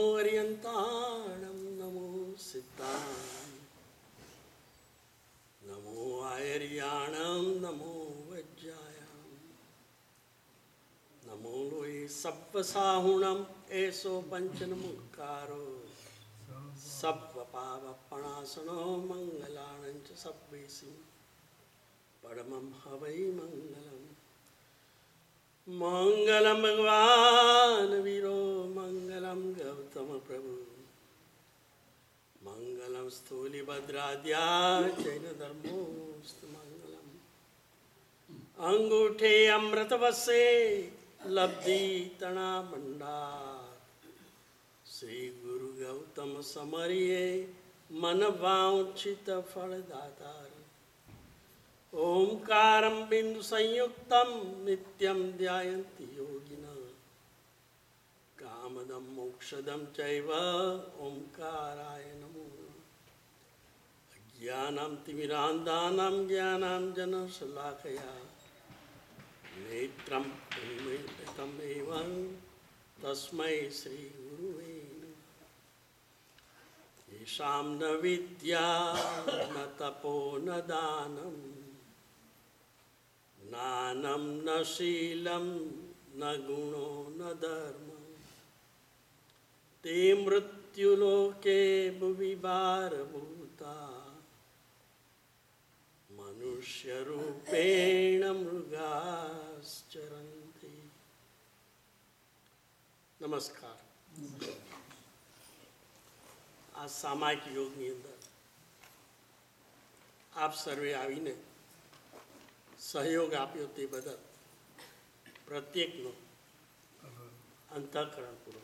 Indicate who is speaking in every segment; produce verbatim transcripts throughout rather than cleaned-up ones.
Speaker 1: અરિયંતાણમ નમો સિદ્ધાય નમો આયર્યાણમ નમો વજ્જાયામ નમો લોય સપ્પસાહુણમ એસો પંચનમુકારો સપ્પ પાવપણાસનો મંગલાણં ચ સબ્બેસી પરમં હવૈ મંગલમ મંગલમ ભગવાન વીરો મંગલમ ગૌતમ પ્રભુ મંગલમ સ્થૂલિભદ્રાદ્યા જૈન ધર્મોસ્તુ મંગલમ અંગૂઠે અમૃત વસે લબ્ધિ તણા ભંડાર શ્રી ગુરુ ગૌતમ સમરીએ મન વાંછિત ફળદાતાર ઓમકારમ બિંદુ સંયુક્તમ નિત્યમ ધ્યાયંતિ યોગિના કામદમ મોક્ષદમ ચૈવ ઓમકારાય નમો અજ્ઞાનમ તિમિરાંધાનમ જ્ઞાનાંજન શલાકયા નેત્રમ ઉન્મીલિતમ એવં તસ્મૈ શ્રી ગુરુવે યેષાં ન વિદ્યા ન તપો ન દાનમ જ્ઞાનમ ન શીલમ ન ગુણો ન ધર્મ તે મૃત્યુલોકે ભુવિ ભારભૂતા મનુષ્ય રૂપેણ મૃગાશ્ચરન્તિ. નમસ્કાર. આ સામાયિક યોગની અંદર આપ સર્વે આવીને સહયોગ આપ્યો તે બદલ પ્રત્યેકનો અંતઃકરણપૂર્વક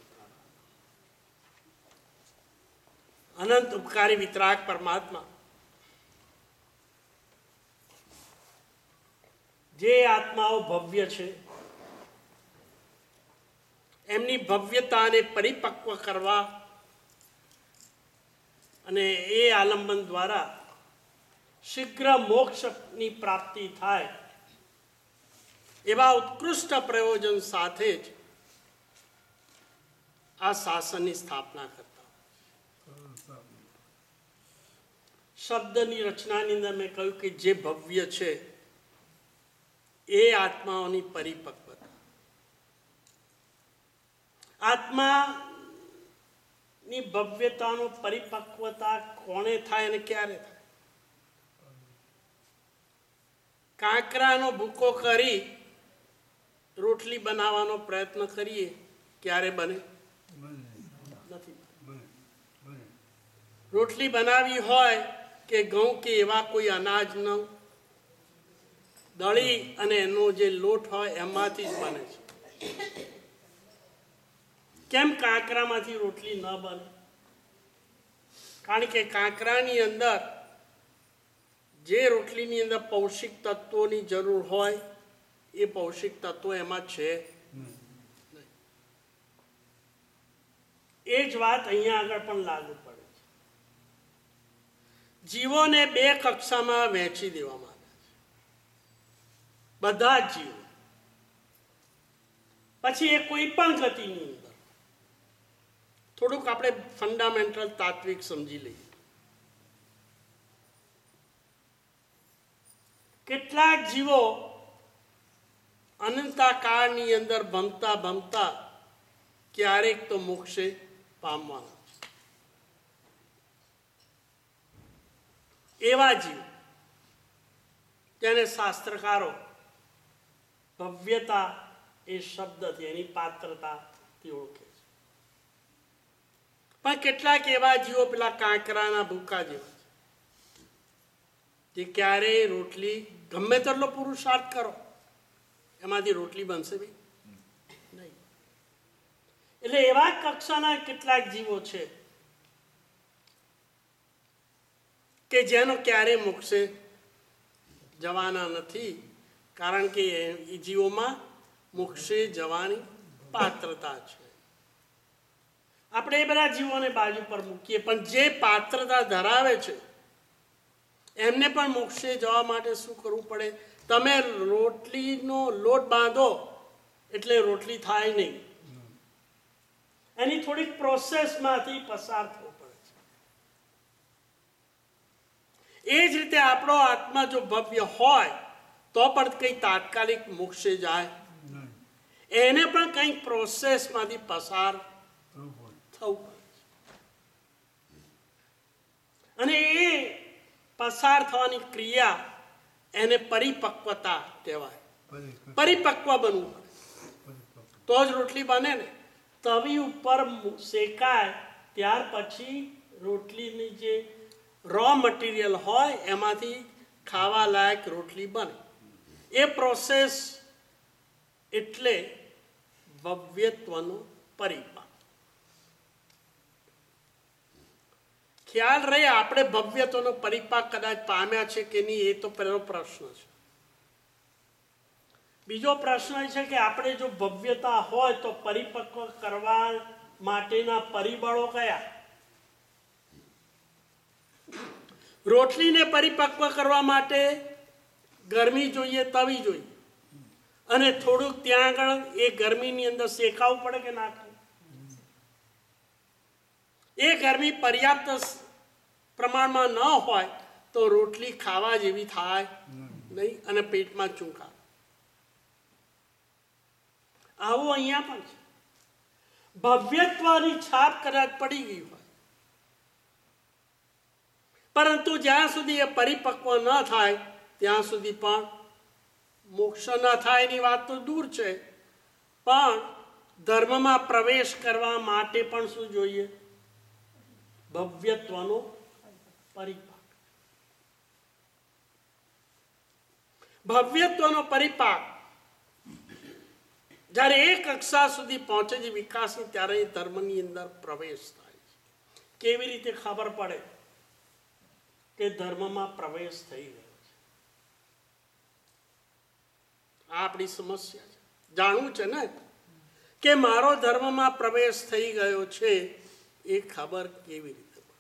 Speaker 1: અનંત ઉપકારી વિતરાગ પરમાત્મા જે આત્માઓ ભવ્ય છે એમની ભવ્યતાને પરિપક્વ કરવા અને એ આલંબન દ્વારા શીઘ્ર મોક્ષની પ્રાપ્તિ થાય એવા ઉત્કૃષ્ટ પ્રયોજન સાથે જ આ શાસનની સ્થાપના કરતા. શબ્દની રચનાની અંદર મેં કહ્યું કે જે ભવ્ય છે એ આત્માઓની પરિપક્વતા. આત્માની ભવ્યતાનો પરિપક્વતા કોણે થાય અને ક્યારે થાય? કાંકરાનો ભૂકો કરી રોટલી બનાવવાનો પ્રયત્ન કરીએ, ક્યારે બને? નથી. રોટલી બનાવી હોય કે ઘઉં કે એવા કોઈ અનાજનો દળી અને એનો જે લોટ હોય એમાંથી જ બને છે. કેમ કાંકરામાંથી રોટલી ન બને? કારણ કે કાંકરાની અંદર જે રોટલીની અંદર પૌષિક તત્વોની જરૂર હોય એ પૌષિક તત્વો એમાં છે. એ જ વાત અહીંયા આગળ પણ લાગુ પડે છે. જીવોને બે કક્ષામાં વહેંચી દેવામાં આવ્યા છે, બધા જ જીવો. પછી એ કોઈ પણ ગતિની અંદર થોડુંક આપણે ફંડામેન્ટલ તાત્વિક સમજી લઈએ. કેટલાક જીવો અનંતા કાળની અંદર ભમતા ભમતા ક્યારેક તો મોક્ષે પામવાના છે. એવા જીવ જેને શાસ્ત્રકારો ભવ્યતા એ શબ્દથી એની પાત્રતાથી ઓળખે છે. પણ કેટલાક એવા જીવો પેલા કાંકરાના ભૂકા જેવા જે ક્યારેય રોટલી ગમે તેટલો પુરુષાર્થ કરો એમાંથી રોટલી બનશે બી નહીં. એટલે એવા કક્ષાના કેટલાક જીવો છે કે જેનો ક્યારેય મોક્ષે જવાના નથી, કારણ કે એ જીવોમાં મોક્ષે જવાની પાત્રતા છે. આપણે એ બધા જીવોને બાજુ પર મૂકીએ, પણ જે પાત્રતા ધરાવે છે એમને પણ મોક્ષે જવા માટે શું કરવું પડે? તમે રોટલીનો લોટ બાંધો એટલે રોટલી થાય નહીં. એની થોડીક પ્રોસેસમાંથી પસાર થવું પડે છે. એ જ રીતે આપણો આત્મા જો ભવ્ય હોય તો પણ કંઈ તાત્કાલિક મોક્ષે જાય, એને પણ કંઈક પ્રોસેસમાંથી પસાર થવું પડે. અને એ પસાર થવાની ક્રિયા એને પરિપક્વતા કહેવાય. પરિપક્વ બનવું પડે તો જ રોટલી બને ને. તવી ઉપર શેકાય ત્યાર પછી રોટલીની જે રો મટીરિયલ હોય એમાંથી ખાવા લાયક રોટલી બને. એ પ્રોસેસ એટલે ભવ્યત્વનો પરિપાક. ખ્યાલ રહે આપણે ભવ્યત્વનો પરિપાક કદાચ પામ્યા છે કે નહીં, એ તો પહેલો પ્રશ્ન છે. બીજો પ્રશ્ન એ છે કે આપણે જો ભવ્યતા હોય તો પરિપક્વ કરવા માટેના પરિબળો કયા? રોટલીને પરિપક્વ કરવા માટે ગરમી જોઈએ, તવી જોઈએ, અને થોડુંક ત્યાં આગળ એ ગરમીની અંદર શેકાવવું પડે કે નાખવું. એ ગરમી પર્યાપ્ત પ્રમાણમાં ન હોય તો રોટલી ખાવા જેવી થાય નહીં અને પેટમાં ચૂંકા. આવું અહીંયા પણ છે. ભવ્યત્વની છાપ કદાચ પડી ગઈ હોય, પરંતુ જ્યાં સુધી એ પરિપક્વ ન થાય ત્યાં સુધી પણ મોક્ષ ન થાય એની વાત તો દૂર છે. પણ ધર્મમાં પ્રવેશ કરવા માટે પણ શું જોઈએ? ભવ્યત્વનો પરિપાક. ભવ્યત્વનો પરિપાક જ્યારે એક કક્ષા સુધી પહોંચે છે વિકાસની, ત્યારે એ ધર્મની અંદર પ્રવેશ થાય છે. કેવી રીતે ખબર પડે કે ધર્મમાં પ્રવેશ થઈ ગયો છે? આ આપણી સમસ્યા છે. જાણવું છે ને કે મારો ધર્મમાં પ્રવેશ થઈ ગયો છે, એ ખબર કેવી રીતે પડે?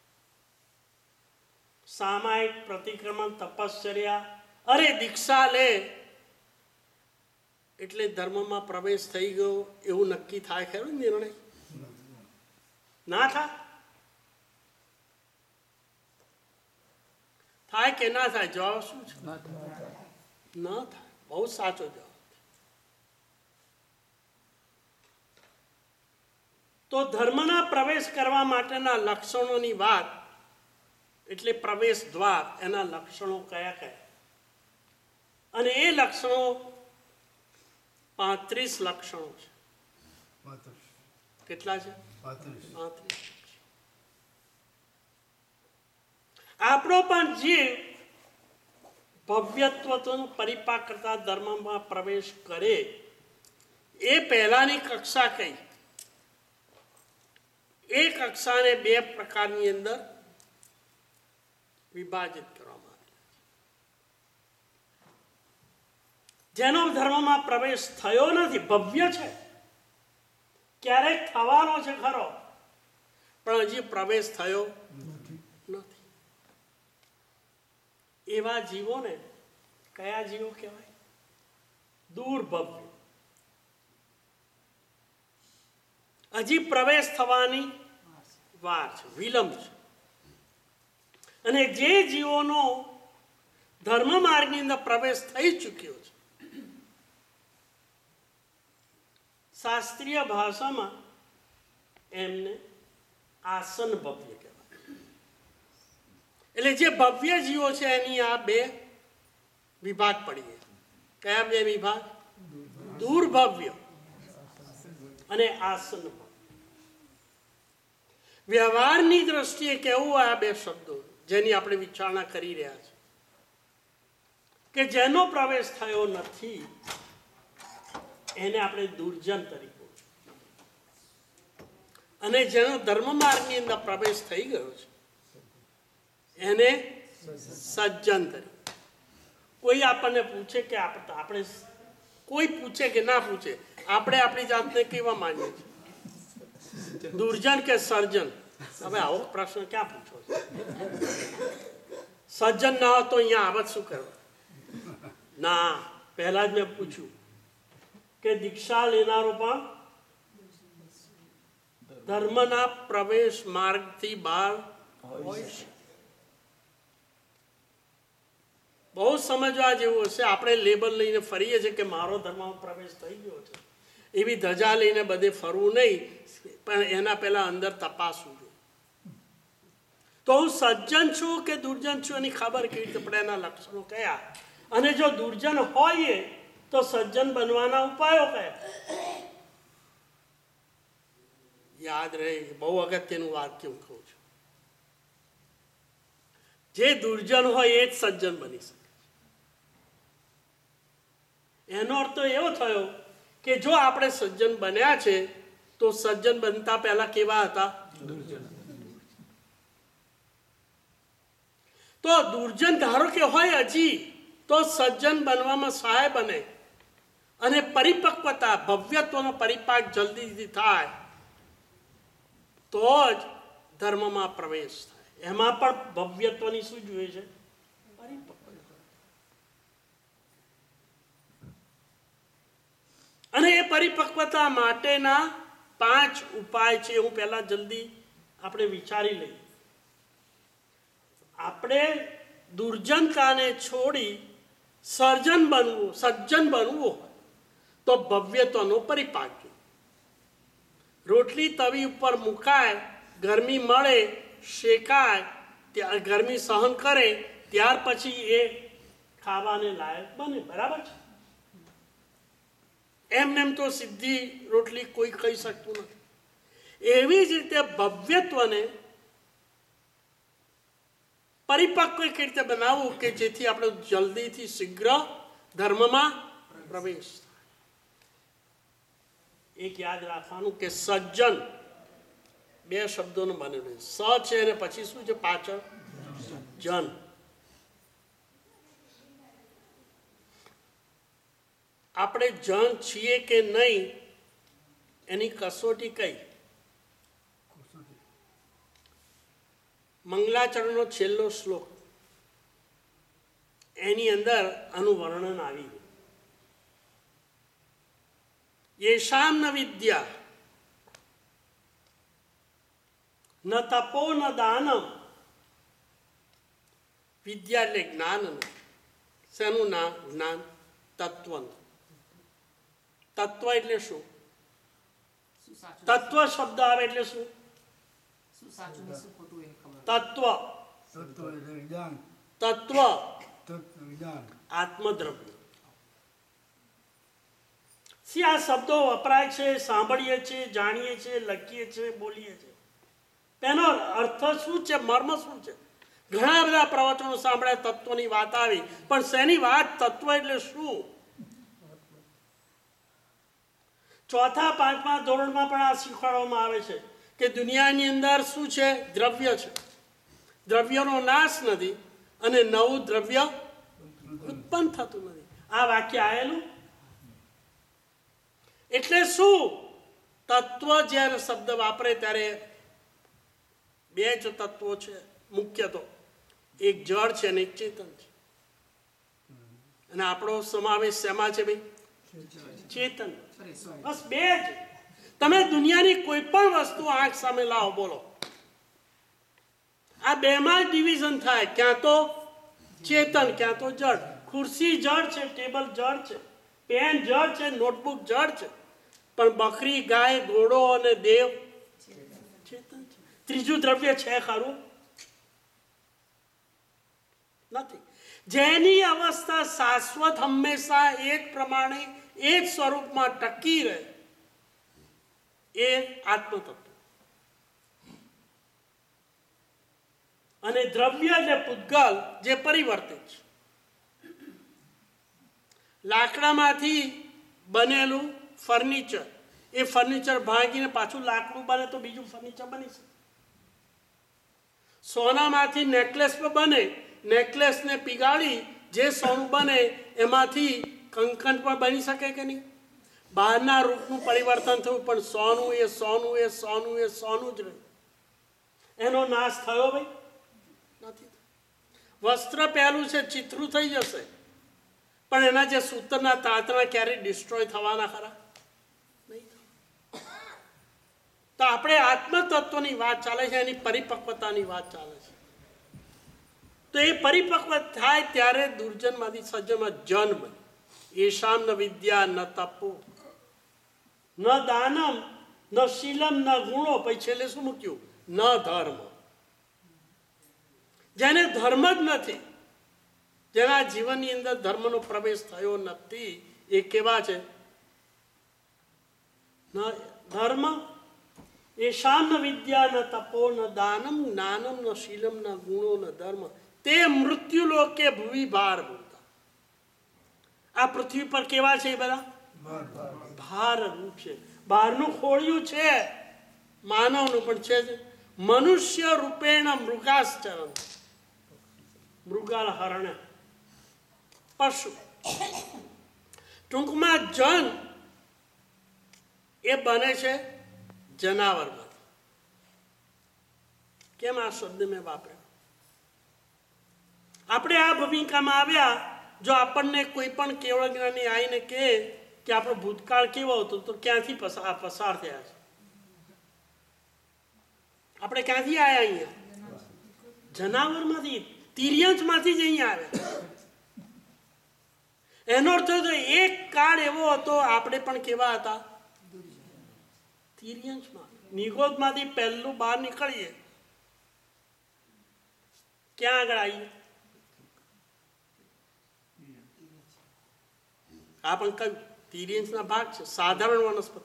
Speaker 1: સામાયિક પ્રતિક્રમણ, તપશ્ચર્યા, અરે દીક્ષા લે એટલે ધર્મમાં પ્રવેશ થઈ ગયો એવું નક્કી થાય ખરું? નિર્ણય ના થાય? થાય કે ના થાય? જવાબ શું છે? ન થાય. બહુ સાચો જવાબ. તો ધર્મના પ્રવેશ કરવા માટેના લક્ષણોની વાત એટલે પ્રવેશ દ્વાર, એના લક્ષણો કયા કયા? અને એ લક્ષણો પાંત્રીસ લક્ષણો છે. કેટલા છે? પાંત્રીસ. આપણો પણ જીવ ભવ્યત્વનો પરિપાક કરતા ધર્મમાં પ્રવેશ કરે એ પહેલાની કક્ષા કઈ? એ કક્ષાને બે પ્રકારની અંદર વિભાજિત કરવામાં આવે. જેનો ધર્મમાં પ્રવેશ થયો નથી, ભવ્ય છે, ક્યારેક થવાનો છે ખરો, પણ હજી પ્રવેશ થયો નથી, એવા જીવોને કયા જીવો કહેવાય? દુર્ભવ્ય. હજી પ્રવેશ થવાની વાર છે, વિલંબ છે. અને જે જીવોનો ધર્મ માર્ગની અંદર પ્રવેશ થઈ ચૂક્યો છે, શાસ્ત્રીય ભાષામાં એમને આસન ભવ્ય કહેવાય. એટલે જે ભવ્ય જીવો છે એની આ બે વિભાગ પડી ગયા. કયા બે વિભાગ? દુર્ભવ્ય અને આસન ભવ્ય. વ્યવહારની દ્રષ્ટિએ કેવું આ બે શબ્દો જેની આપણે વિચારણા કરી રહ્યા છે કે જેનો પ્રવેશ થયો નથી એને આપણે દુર્જન તરીકે, અને જેનો ધર્મ માર્ગની અંદર પ્રવેશ થઈ ગયો છે એને સજ્જન તરીકે. કોઈ આપણને પૂછે કે આપણે, કોઈ પૂછે કે ના પૂછે, આપણે આપણી જાતને કેવા માનીએ છીએ? દુર્જન કે સર્જન? હવે આવો પ્રશ્ન ક્યાં પૂછો છો? સજ્જન ના હોય તો અહીંયા આવત શું કરવા? ના, પહેલા જ મેં પૂછ્યું કે દીક્ષા લેનારો પણ ધર્મના પ્રવેશ માર્ગથી બહાર હોય છે. બહુ સમજવા જેવું હશે. આપણે લેબલ લઈને ફરીએ છીએ કે મારો ધર્મમાં પ્રવેશ થઈ ગયો છે, એવી ધજા લઈને બધે ફરવું નહીં, પણ એના પહેલા અંદર તપાસવું જોઈએ. તો હું સજ્જન છું કે દુર્જન છું એની ખબર કેવી રીતે પડે, એના લક્ષણો કયા, અને જો દુર્જન હોઈએ તો સજ્જન બનવાના ઉપાયો કયા. યાદ રહે, બહુ અગત્યનું વાક્ય હું કહું છું. જે દુર્જન હોય એ જ સજ્જન બની શકે. એનો અર્થ તો એવો થયો કે જો આપણે સજ્જન બન્યા છે તો સજ્જન બનતા પહેલા કેવા હતા? તો દુર્જન ધારો કે હોય હજી, તો સજ્જન બનવામાં સહાય બને, અને પરિપક્વતા ભવ્યત્વનો પરિપાક જલ્દીથી થાય તો જ ધર્મમાં પ્રવેશ થાય. એમાં પણ ભવ્યત્વની શું જોઈએ છે? પરિપક્વતા. અને એ પરિપક્વતા માટેના પાંચ ઉપાય છે. હું પહેલા જલ્દી આપણે વિચારી લઈએ. આપણે દુર્જનતાને છોડી સર્જન બનવું, સજ્જન બનવું હોય તો ભવ્યત્વનો પરિપાક. રોટલી તવી ઉપર મુકાય, ગરમી મળે, શેકાય, ત્યાં ગરમી સહન કરે, ત્યાર પછી એ ખાવાને લાયક બને. બરાબર છે? એમને એમ તો સીધી રોટલી કોઈ ખાઈ શકતું નથી. એવી જ રીતે ભવ્યત્વને પરિપક્વ કઈ રીતે બનાવવું કે જેથી આપણે જલ્દીથી શીઘ્ર ધર્મમાં પ્રવેશ થાય. એક યાદ રાખવાનું કે સજ્જન બે શબ્દોનું બનેલું છે. સ છે અને પછી શું છે પાછળ? જન. આપણે જન છીએ કે નહીં એની કસોટી કઈ? મંગલાચરણનો છેલ્લો શ્લોક, એની અંદર આનું વર્ણન આવી ગયું. યેષામ ન વિદ્યા ન તપો ન દાનમ. વિદ્યા એટલે જ્ઞાન. શેનું નામ? જ્ઞાન. તત્વનું. તત્વ એટલે શું? તત્વ શબ્દ આવે એટલે શું? તત્વ. તત્વ આત્મદ્રવ્ય. સી આ શબ્દો વપરાય છે, સાંભળીએ છીએ, જાણીએ છીએ, લખીએ છીએ, બોલીએ છીએ. તેનો અર્થ શું છે? મર્મ શું છે? ઘણા બધા પ્રવચનો સાંભળ્યા, તત્વની વાત આવી, પણ શેની વાત? તત્વ એટલે શું? ચોથા પાંચમા ધોરણમાં પણ આ શીખવાડવામાં આવે છે કે દુનિયાની અંદર શું છે? દ્રવ્ય છે. દ્રવ્યનો નાશ નથી અને નવું દ્રવ્ય ઉત્પન્ન થતું નથી. આ વાક્ય આવેલું. એટલે શું? તત્વ જ્યારે શબ્દ વાપરે ત્યારે બે જ તત્વો છે મુખ્ય. તો એક જળ છે અને એક ચેતન છે. અને આપણો સમાવેશ શેમાં છે ભાઈ? ચેતન. બસ બે જ. તમે દુનિયાની કોઈ પણ વસ્તુ આંખ સામે લાવો, બોલો, આ બેમાં ડિવિઝન થાય. ક્યાં તો ચેતન, ક્યાં તો જળ. ખુરશી જળ છે, ટેબલ જળ છે, પેન જળ છે, નોટબુક જળ છે, પણ બકરી, ગાય, ઘોડો અને દેવ ચેતન છે. ત્રીજું દ્રવ્ય છે ખરું? નથી. જેની અવસ્થા શાશ્વત હંમેશા એક પ્રમાણે એક સ્વરૂપમાં ટકી રહે એ આત્મતત્વ. અને દ્રવ્ય એટલે પૂતગલ જે પરિવર્તિત છે. લાકડામાંથી બનેલું ફર્નિચર, એ ફર્નિચર ભાંગીને પાછું લાકડું બને તો બીજું ફર્નિચર બની શકે. સોનામાંથી નેકલેસ બને, નેકલેસને પીગાળી જે સોનું બને એમાંથી કંકણ પણ બની શકે કે નહીં? બહારના રૂપનું પરિવર્તન થયું, પણ સોનું એ સોનું એ સોનું એ સોનું જ રહ્યું. એનો નાશ થયો ભાઈ? નથી. વસ્ત્ર પહેલું છે, ચિત્રું થઈ જશે, પણ એના જે સૂતરના તાંતણા ક્યારેય ડિસ્ટ્રોય થવાના ખરા? નહીં. તો આપણે આત્મતત્વની વાત ચાલે છે, એની પરિપક્વતાની વાત ચાલે છે. તો એ પરિપક્વ થાય ત્યારે દુર્જનમાંથી સજ્જનમાં જન બને. એશામ ન વિદ્યા ન તપો ન દાનમ ન શીલમ ન ગુણો, પછી છેલ્લે શું મૂક્યું? ન ધર્મ. જેને ધર્મ જ નથી, જેના જીવનની અંદર ધર્મનો પ્રવેશ થયો નથી, એ કેવા છે? ન ધર્મ. એશામ ન વિદ્યા ન તપો ન દાનમ જ્ઞાનમ ન શીલમ ન ગુણો ન ધર્મ તે મૃત્યુ લોકે ભૂવિ ભાર ભૂતા. આ પૃથ્વી પર કેવા છે? બધા ભાર રૂપ છે. બહારનું ખોળિયું છે માનવનું, પણ છે મનુષ્ય રૂપેણ મૃગાશ્ચરણ, મૃગાલ હરણ, પશુ. ટૂંકમાં જન એ બને છે જનાવરમાં. કેમ આ શબ્દ મેં વાપર્યો? આપણે આ ભૂમિકામાં આવ્યા. જો આપણને કોઈ પણ કેવળ જ્ઞાની આવીને કહે કે આપણો ભૂતકાળ કેવો હતો, તો ક્યાંથી પસાર પસાર થયા છે? આપણે ક્યાંથી આવ્યા? અહીંયા જનાવરમાંથી, તિર્યંશમાંથી જ અહીંયા આવ્યા. એનો અર્થ તો એક કાળ એવો હતો, આપણે પણ કેવા હતા? તિર્યંશમાં. નિગોદમાંથી પહેલું બહાર નીકળીએ, ક્યાં આગળ આવીએ? આ પણ કયું? તિર્યંશના ભાગ છે. સાધારણ વનસ્પતિ.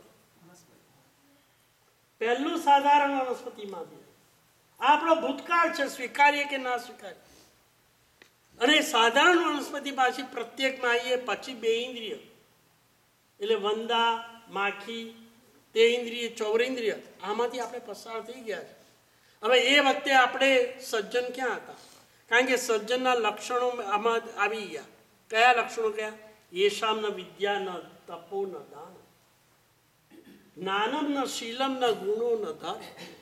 Speaker 1: પહેલું સાધારણ વનસ્પતિમાંથી. આ આપણો ભૂતકાળ છે, સ્વીકારીએ કે ના સ્વીકારીએ. અને સાધારણ વનસ્પતિ પાછી પ્રત્યેકમાં આવીએ પછી બે ઇન્દ્રિય, એટલે વંદા, માખી, તે ઇન્દ્રિય, ચૌરેન્દ્રિય, આમાંથી આપણે પસાર થઈ ગયા છે. હવે એ વખતે આપણે સજ્જન ક્યાં હતા? કારણ કે સજ્જનના લક્ષણો આમાં આવી ગયા. કયા લક્ષણો કયા? યેશામ ન વિદ્યા ન તપો ન દાન જ્ઞાનમ ન શીલમ ન ગુણો ન ધર્મ.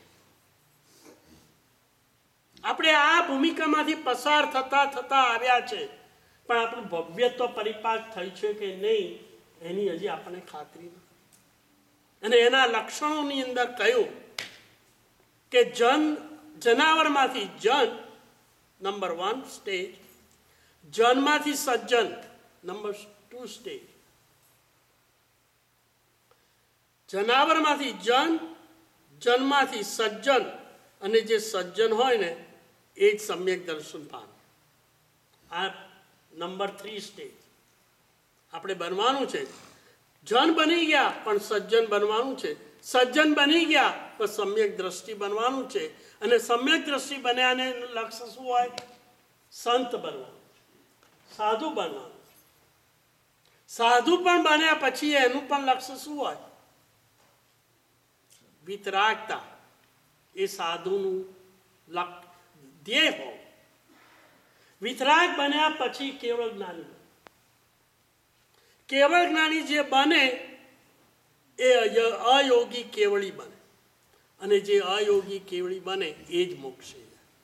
Speaker 1: આપણે આ ભૂમિકામાંથી પસાર થતા થતા આવ્યા છે, પણ આપણું ભવ્યત્વ પરિપાક થઈ છે કે નહીં એની હજી આપણને ખાતરી નથી. અને એના લક્ષણોની અંદર કહ્યું કે જન જનાવરમાંથી જન નંબર વન સ્ટેજ, જનમાંથી સજ્જન નંબર ટુ સ્ટેજ. જનાવરમાંથી જન, જનમાંથી સજ્જન, અને જે સજ્જન હોય ને એ જ સમ્યક દર્શન પામે. આ નંબર થ્રી સ્ટેજ આપણે બનવાનું છે. જન બની ગયા પણ સજ્જન બનવાનું છે, સજ્જન બની ગયા પણ સમ્યક દ્રષ્ટિ બનવાનું છે. અને સમ્યક દ્રષ્ટિ બન્યાને લક્ષ્ય શું હોય? સંત બનવાનું, સાધુ બનવાનું. સાધુ પણ બન્યા પછી એનું પણ લક્ષ્ય શું હોય? વિતરાગતા. એ સાધુનું ધ્યેય હોય. વિતરાગ બન્યા પછી કેવળ જ્ઞાની. કેવળ જ્ઞાની જે બને એ અયોગી કેવળી બને, અને જે અયોગી કેવળી બને એ જ મોક્ષે.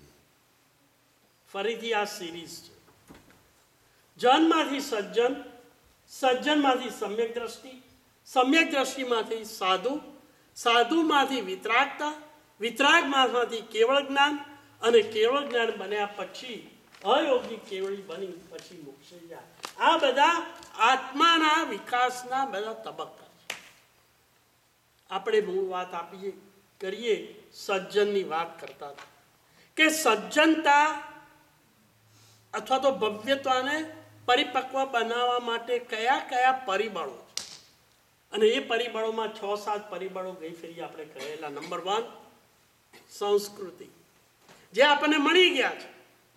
Speaker 1: ફરીથી આ સિરીઝ છે. જનમાંથી સજ્જન, સજ્જનમાંથી સમ્યક દ્રષ્ટિ, સમ્યક દ્રષ્ટિમાંથી સાધુ, સાધુમાંથી વિતરાગતા, વિતરાગમાંથી કેવળ જ્ઞાન, અને કેવળ જ્ઞાન બન્યા પછી અયોગી કેવળી બની પછી મોક્ષે જાય. આ બધા આત્માના વિકાસના બધા તબક્કા છે. આપણે મૂળ વાત આપીએ કરીએ સજ્જનની વાત કરતા હતા કે સજ્જનતા અથવા તો ભવ્યતાને પરિપક્વ બનાવવા માટે કયા કયા પરિબળો છે, અને એ પરિબળોમાં છ સાત પરિબળો ગઈ ફેરી આપણે કહેલા. નંબર વન સંસ્કૃતિ, જે આપણને મળી ગયા છે.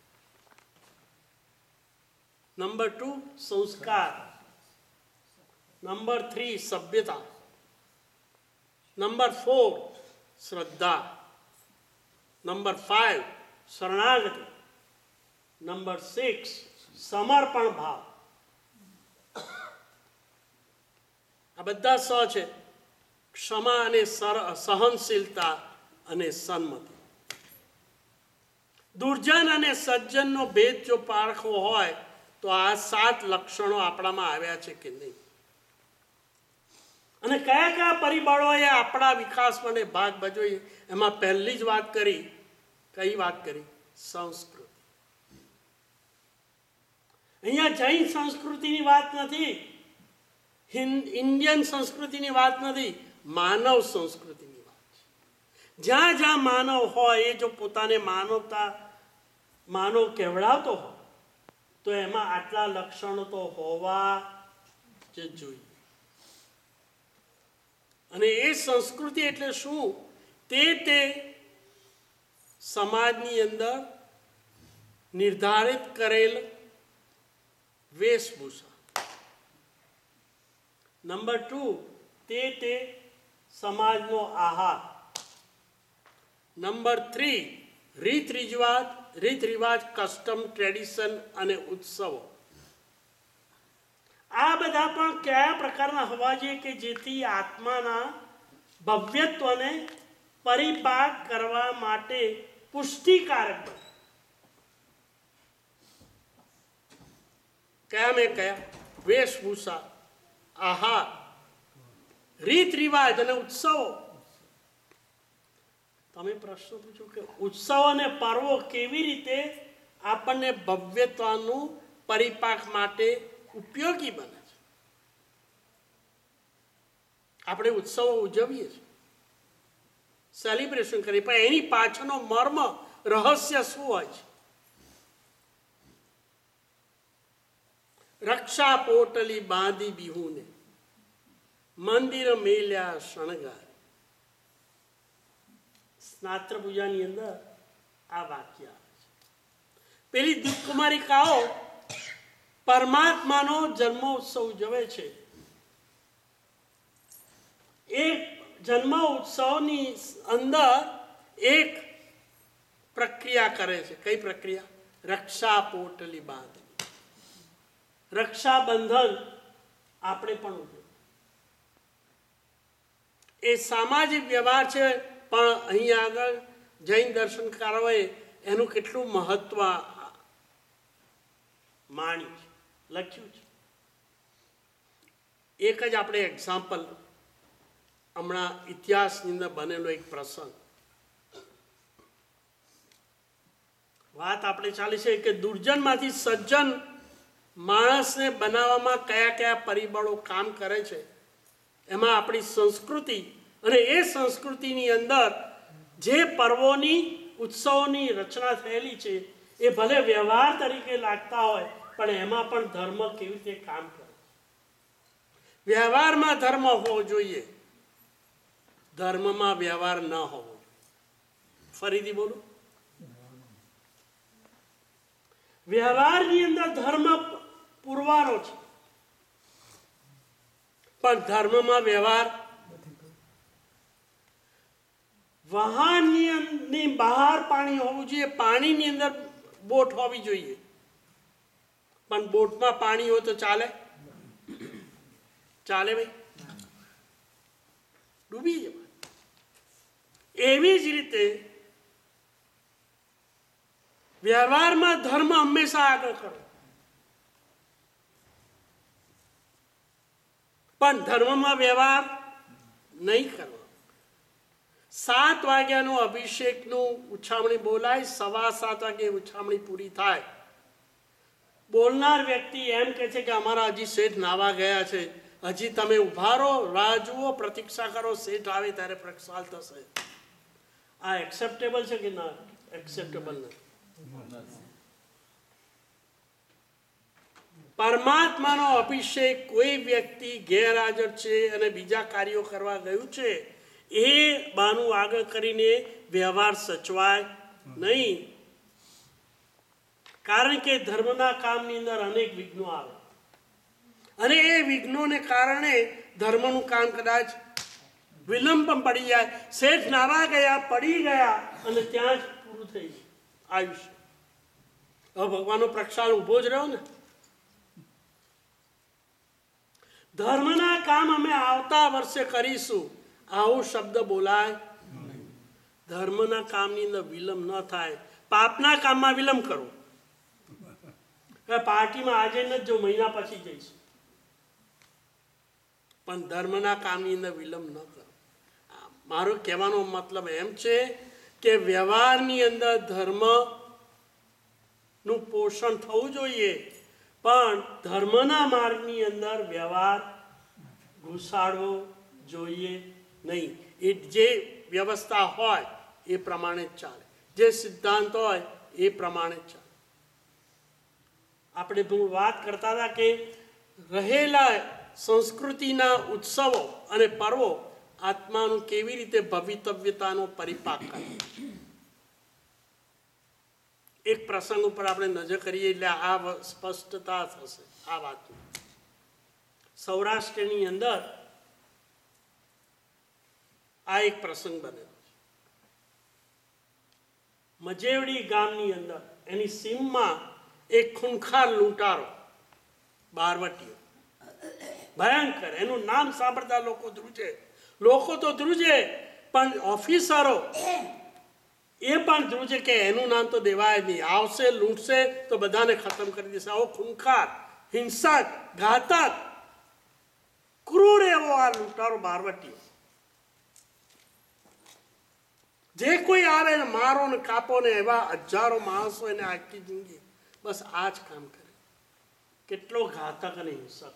Speaker 1: નંબર ટુ સંસ્કાર. નંબર થ્રી સભ્યતા. નંબર ફોર શ્રદ્ધા. નંબર ફાઈવ શરણાગતિ. નંબર સિક્સ સમર્પણ ભાવ. આ બધા સ છે. ક્ષમા અને સહનશીલતા અને સન્મતિ. દુર્જન અને સજ્જનનો ભેદ જો પારખવો હોય તો આ સાત લક્ષણો આપણામાં આવ્યા છે કે નહીં. અને કયા કયા પરિબળોએ આપણા વિકાસ માટે ભાગ ભજવે, એમાં પહેલી જ વાત કરી, કઈ વાત કરી? સંસ્કૃતિ. અહીંયા જૈન સંસ્કૃતિની વાત નથી, ઇન્ડિયન સંસ્કૃતિની વાત નથી, માનવ સંસ્કૃતિની વાત છે. જ્યાં જ્યાં માનવ હોય એ જો પોતાને માનવતા માનવ કહેવડાવતો હોય તો એમાં આટલા લક્ષણો તો હોવા જ જોઈએ. અને એ સંસ્કૃતિ એટલે શું? તે તે સમાજની અંદર નિર્ધારિત કરેલ વેશભૂષા. નંબર ટુ, તે તે સમાજનો આહાર. નંબર થ્રી, રીત રિવાજ રીત રિવાજ કસ્ટમ, ટ્રેડિશન અને ઉત્સવો. આ બધા પણ કયા પ્રકારના હોવા જોઈએ કે જેથી આત્માના ભવ્યત્વને પરિપાક કરવા માટે પુષ્ટિકારક બને. કયા મેં કયા? વેશભૂષા, આહાર, રીત રિવાજ અને ઉત્સવો. તમે પ્રશ્ન પૂછો કે ઉત્સવ અને પર્વો કેવી રીતે આપણને ભવ્યત્વનું પરિપાક માટે ઉપયોગી બને છે? આપણે ઉત્સવો ઉજવીએ છીએ, સેલિબ્રેશન કરીએ, પણ એની પાછળનો મર્મ, રહસ્ય શું હોય છે? રક્ષા પોટલી બાંધી બિહુને, મંદિર મેલ્યા શણગાર. સ્નાત્ર પૂજાની અંદર આ વાક્ય આવે છે. પેલી દુઃખકુમારિકાઓ પરમાત્માનો જન્મોત્સવ ઉજવે છે. એ જન્મ ઉત્સવની અંદર એક પ્રક્રિયા કરે છે. કઈ પ્રક્રિયા? રક્ષા પોટલી બાંધવી. રક્ષાબંધન આપણે પણ ઉજવીએ. એ સામાજિક વ્યવહાર છે, પણ અહીંયા આગળ જૈન દર્શનકારોએ એનું કેટલું મહત્વ માણ્યું છે, લખ્યું છે. એક જ આપણે એક્ઝામ્પલ, હમણાં ઇતિહાસની અંદર બનેલો એક પ્રસંગ. વાત આપણે ચાલી છે કે દુર્જનમાંથી સજ્જન માણસને બનાવવામાં કયા કયા પરિબળો કામ કરે છે. એમાં આપણી સંસ્કૃતિ, અને એ સંસ્કૃતિની અંદર જે પર્વોની, ઉત્સવોની રચના થયેલી છે એ ભલે વ્યવહાર તરીકે લાગતા હોય, પણ એમાં પણ ધર્મ કેવી રીતે કામ કરે. વ્યવહારમાં ધર્મ હોવો જોઈએ, ધર્મમાં વ્યવહાર ન હોવો જોઈએ. ફરીથી બોલો, વ્યવહારની અંદર ધર્મ પુરવાનો છે, પણ ધર્મમાં વ્યવહાર. વાહનની બહાર પાણી હોવું જોઈએ, પાણીની અંદર બોટ હોવી જોઈએ, પણ બોટમાં પાણી હોય તો ચાલે? ચાલે ભાઈ? ડૂબી જવાય. એવી જ રીતે વ્યવહારમાં ધર્મ હંમેશા આગળ કરો, પણ ધર્મમાં વ્યવહાર નહીં કરવો. સાત વાગ્યાનું અભિષેકનું ઉછામણી બોલાય, સવા સાત વાગે ઉછામણી પૂરી થાય. બોલનાર વ્યક્તિ એમ કહે છે કે અમારા હજી શેઠ નાવા ગયા છે, હજી તમે ઉભા રહો, રાહ જુઓ, પ્રતીક્ષા કરો, શેઠ આવે ત્યારે પ્રક્ષાલ થશે. આ એક્સેપ્ટેબલ છે કે ના એક્સેપ્ટેબલ નથી? પરમાત્માનો અભિષેક કોઈ વ્યક્તિ ગેરહાજર છે અને બીજા કાર્યો કરવા ગયું છે, એ બાનું આગળ કરીને વ્યવહાર સચવાય નહીં. કારણ કે ધર્મના કામની અંદર અનેક વિઘ્નો આવે, અને એ વિઘ્નોને કારણે ધર્મનું કામ કદાચ વિલંબ પણ પડી જાય. શેઠ નાવા ગયા, પડી ગયા, અને ત્યાં જ પૂરું થઈ ગયું આયુષ્ય. હવે ભગવાનનો પ્રક્ષાળ ઉભો જ રહ્યો ને. ધર્મના કામ અમે આવતા વર્ષે કરીશું, આવો શબ્દ બોલાય. ધર્મના કામની અંદર વિલંબ ન થાય. પાપના કામમાં વિલંબ કરો. પાર્ટીમાં આજે ન જો, મહિના પછી જઈશું. પણ ધર્મના કામની અંદર વિલંબ ન કરો. મારો કહેવાનો મતલબ એમ છે કે વ્યવહારની અંદર ધર્મનું પોષણ થવું જોઈએ, પણ ધર્મના માર્ગની અંદર વ્યવહાર ઘુસાડવો જોઈએ નહીં. એ જે વ્યવસ્થા હોય એ પ્રમાણે જ ચાલે, જે સિદ્ધાંત હોય એ પ્રમાણે જ ચાલે. આપણે વાત કરતા હતા કે રહેલા સંસ્કૃતિના ઉત્સવો અને પર્વો આત્માનું કેવી રીતે ભવિતવ્યતાનો પરિપાક કરે. એક પ્રસંગ ઉપર આપણે નજર કરીએ એટલે આ સ્પષ્ટતા થશે આ વાત. સૌરાષ્ટ્રની અંદર આ એક પ્રસંગ બનેલો છે. મજેવડી ગામની અંદર એની સીમમાં એક ખૂંખાર લૂંટારો બારવટીયો, ભયંકર. એનું નામ સાંભળતા લોકો ધ્રુજે. લોકો તો ધ્રુજે, પણ ઓફિસરો એ પણ ધ્રુજે કે એનું નામ તો દેવાય નહીં. આવશે, લૂંટશે તો બધાને ખતમ કરી દેશે. આવો ખૂંખાર, હિંસક, ઘાતક, ક્રૂર એવો આ લૂંટારો બારવટીયો. જે કોઈ આવે ને મારો ને કાપો ને, એવા હજારો માણસો એને આખી જિંદગી બસ આ જ કામ કરે. કેટલો ઘાતક અને હિંસક.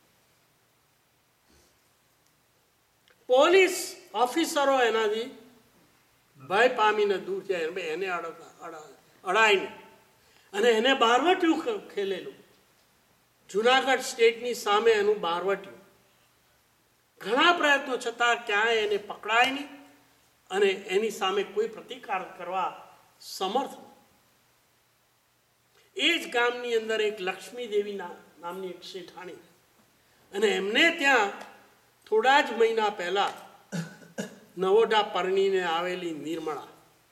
Speaker 1: પોલીસ ઓફિસરો એનાથી ભય પામીને દૂર જાય, એને અડાઈને અને એને બારવટિયું ખેલેલું. જુનાગઢ સ્ટેટની સામે એનું બારવટિયું. ઘણા પ્રયત્નો છતાં ક્યાંય એને પકડાય નહીં અને એની સામે કોઈ પ્રતિકાર કરવા સમર્થ. એ જ ગામની અંદર એક લક્ષ્મી દેવી નામની એક શેઠાણી, અને એમને ત્યાં થોડા જ મહિના પહેલા નવોઢા પરણીને આવેલી નિર્મળા,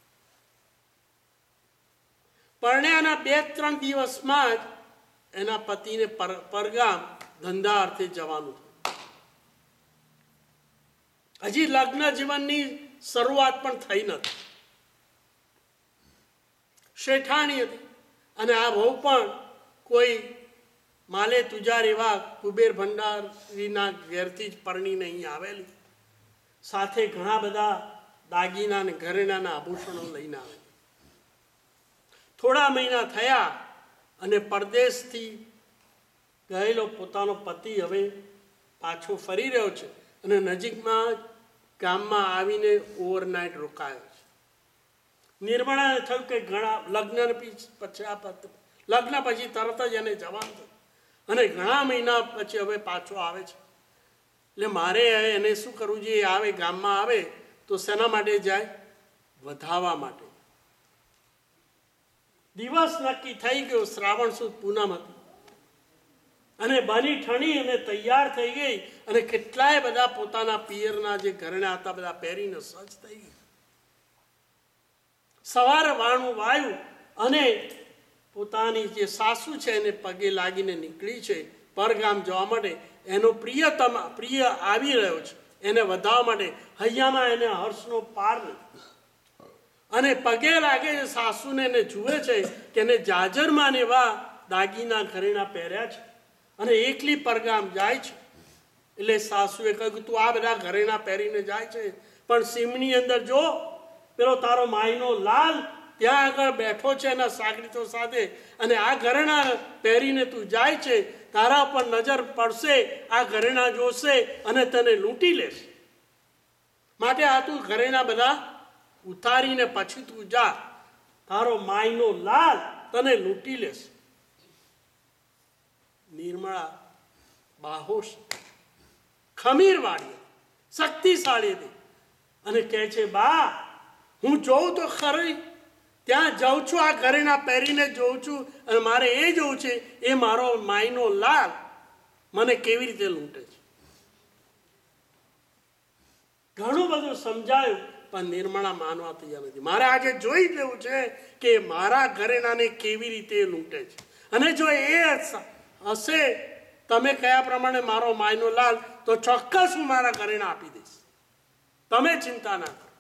Speaker 1: પરણ્યાના બે ત્રણ દિવસમાં જ એના પતિને પર પરગામ ધંધા અર્થે જવાનું થયું. હજી લગ્ન જીવનની શરૂઆત પણ થઈ નથી. શેઠાણી હતી અને આ બહુ પણ કોઈ માલે તુજાર એવા કુબેર ભંડારીના ઘેરથી જ પરણીને અહીં આવેલી. સાથે ઘણા બધા દાગીના અને ઘરેણાના આભૂષણો લઈને આવેલી. થોડા મહિના થયા અને પરદેશથી ગયેલો પોતાનો પતિ હવે પાછો ફરી રહ્યો છે અને નજીકમાં ગામમાં આવીને ઓવરનાઇટ રોકાયો છે. નિર્મળાને થયું કે ઘણા લગ્ન પછી લગ્ન પછી તરત જ એને જવાનું થયું અને ઘણા મહિના પછી હવે પાછો આવે છે. એટલે મારે એને શું કરવું જોઈએ? આવે ગામમાં આવે તો શેના માટે જાય? વધાવવા માટે. દિવસ નક્કી થઈ ગયો, શ્રાવણ સુદ પૂનમ હતી અને બની ઠણી અને તૈયાર થઈ ગઈ અને કેટલાય બધા પોતાના પિયરના જે ઘરેણા હતા બધા પહેરીને સજ્જ થઈ ગઈ. સવારે વાણું વાયું અને પોતાની જે સાસુ છે એને પગે લાગીને નીકળી છે પરગામ જવા માટે. એનો પ્રિયતમ પ્રિય આવી રહ્યો છે એને વધાવવા માટે. હૈયામાં એને હર્ષનો પાર નથી અને પગે લાગે છે સાસુને, એને જુએ છે કે એને જાજરમાં ને એવા દાગીના ઘરેણા પહેર્યા છે અને એકલી પરગામ જાય છે. એટલે સાસુએ કહ્યું કે તું આ બધા ઘરેણા પહેરીને જાય છે, પણ સીમની અંદર જો પેલો તારો માયનો લાલ ત્યાં આગળ બેઠો છે એના સાગરીતો સાથે, અને આ ઘરેણા પહેરીને તું જાય છે, તારા પર નજર પડશે, આ ઘરેણા જોશે અને તને લૂંટી લેશે. માટે આ તું ઘરેણા બધા ઉતારીને પછી તું જા, તારો માયનો લાલ તને લૂંટી લેશે. નિર્મળા બાહોશ, ખમીર વાળી, શક્તિશાળી હતી અને કહે છે, બા હું જોઉં તો ખરી, ત્યાં જાઉં છું, આ ઘરેણા પહેરીને જોઉં છું અને મારે એ જોવું છે એ મારો માયનો લાલ મને કેવી રીતે લૂંટે છે. ઘણું બધું સમજાયું પણ નિર્મળા માનવા તૈયાર નથી. મારે આજે જોઈ લેવું છે કે મારા ઘરેણાને કેવી રીતે લૂંટે છે, અને જો એ હશે તમે કયા પ્રમાણે મારો માયનો લાલ, તો ચોક્કસ હું મારા ઘરેણા આપી દઈશ, તમે ચિંતા ના કરો.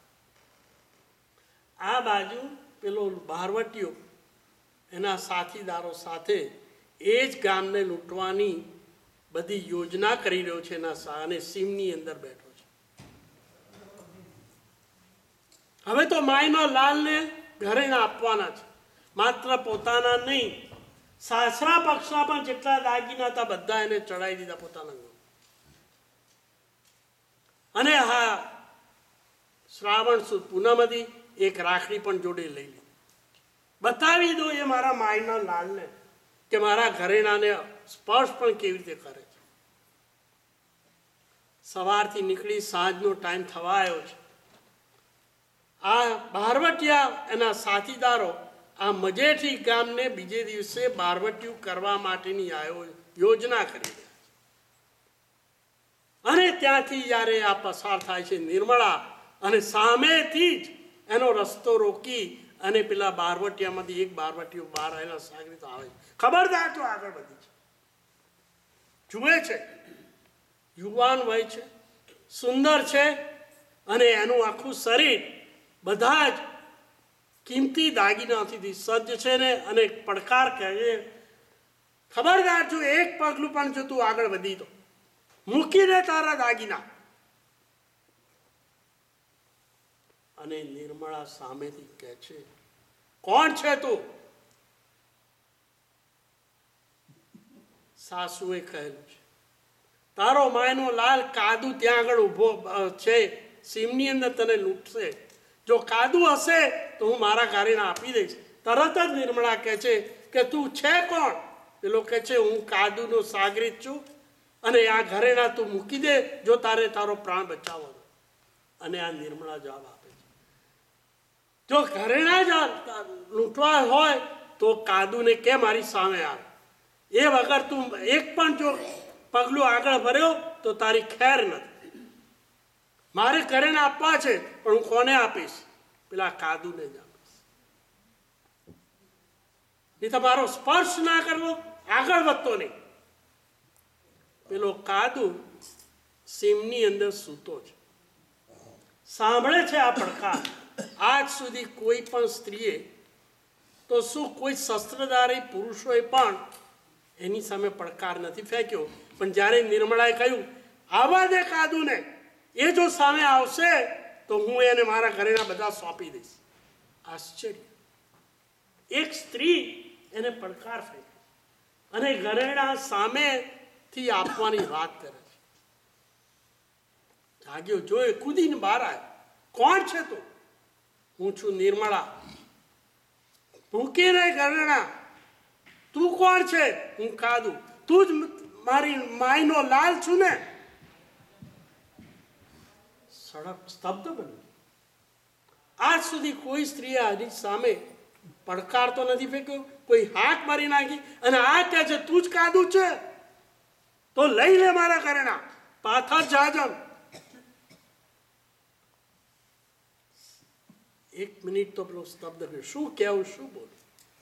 Speaker 1: આ બાજુ પેલો બારવટીયો એના સાથીદારો સાથે એ જ ગામને લૂંટવાની બધી યોજના કરી રહ્યો છે એના સાને સીમની અંદર બેઠો છે. હવે તો માયનો લાલને ઘરેણા આપવાના છે, માત્ર પોતાના નહીં, સાસરા પક્ષના પણ જેટલા દાગીના હતા બધા એને ચડાવી દીધા પોતાના. અને હા, શ્રાવણ સુદ પૂનમ હતી, એક રાખડી પણ જોડે લઈ લીધી. બતાવી દો એ મારા માયના લાલને કે મારા ઘરેણાને સ્પર્શ પણ કેવી રીતે કરે છે. સવારથી નીકળી સાંજનો ટાઈમ થવા આવ્યો છે. આ બારવટિયા એના સાથીદારો આ મજેઠી ગામને બીજે દિવસે બારવટિયું કરવા માટેની યોજના કરી રહ્યા છે. અને ત્યાંથી જ્યારે આ પસાર થાય છે નિર્મળા, અને સામેથી જ એનો રસ્તો રોકી અને પેલા બારવટિયામાંથી એક બારવટીયો બહાર આવેલા સાગરીત આવે છે. ખબરદાર તો આગળ વધી છે, જુએ છે, યુવાન વય છે, સુંદર છે, અને એનું આખું શરીર બધા જ કિંમતી દાગીનાથી સજ્જ છે ને. અને પડકાર કહે છે, ખબરદાર જો એક પગલું પણ જો તું આગળ વધી તો મૂકી દે તારા દાગીના. અને નિર્મળા સામેથી કહે છે, કોણ છે તું? સાસુએ કહેલું છે, તારો માયનો લાલ કાદુ ત્યાં આગળ ઊભો છે, સીમની અંદર તને લૂંટશે. જો કાદુ હશે તો હું મારા ઘરેણા આપી દઈશ. તરત જ નિર્મળા કહે છે કે તું છે કોણ? પેલો કહે છે, હું કાદુનો સાગરીત છું, અને આ ઘરેણા તું મૂકી દે જો તારે તારો પ્રાણ બચાવવો. અને આ નિર્મળા જવાબ આપે છે, જો ઘરેણા જ લૂંટવા હોય તો કાદુને કે મારી સામે આવે. એ વગર તું એક પણ જો પગલું આગળ ભર્યો તો તારી ખેર નથી. મારે ઘરેણા આપવા છે, પણ હું કોને આપીશ? પેલા કાદુને જ આપીશ. એ તમારો સ્પર્શ ના કરવો, આગળ વધતો નહીં. પેલો કાદુ સીમની અંદર સૂતો છે, સાંભળે છે આ પડકાર. આજ સુધી કોઈ પણ સ્ત્રીએ તો શું કોઈ શસ્ત્રધારી પુરુષોએ પણ એની સામે પડકાર નથી ફેંક્યો. પણ જ્યારે નિર્મળાએ કહ્યું આવા દે કાદુને, એ જો સામે આવશે તો હું એને મારા ઘરેણા બધા સોંપી દઈશ. આશ્ચર્ય! એક સ્ત્રી એને પડકાર ફેંકી અને ઘરેણા સામેથી આપવાની વાત કરે છે. જાગ્યો, જોઈ કૂદીને બહાર આવ્યો. કોણ છે તું? હું છું નિર્મળા. મૂકી નહીં ઘરેણા. તું કોણ છે? હું કાદુ. તું જ મારી માયનો લાલ છું ને? સડક સ્તબ્ધ બની. આજ સુધી કોઈ સ્ત્રીએ આની સામે પડકાર તો નથી ફેંક્યો, કોઈ હાથ મારી નાખી. અને આ કહે છે તું જ કાદુ છે, તો લઈ લે મારા ઘરેણા, પાથર જાજમ. એક મિનિટ તો પેલો સ્તબ્ધ કર્યો, શું કહેવું, શું બોલું?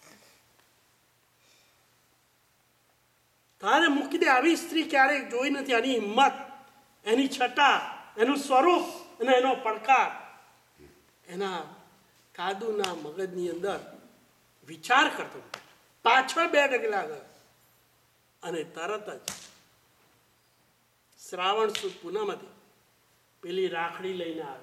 Speaker 1: તારે મૂકી દે. આવી સ્ત્રી ક્યારેય જોઈ નથી. આની હિંમત, એની છટા, એનું સ્વરૂપ અને એનો પડકાર. એના કાદુના મગજની અંદર વિચાર કરતો, પાછળ બે ડગલા ગયો અને તરત જ શ્રાવણ સુદ પૂનમ હતી, પેલી રાખડી લઈને આવે.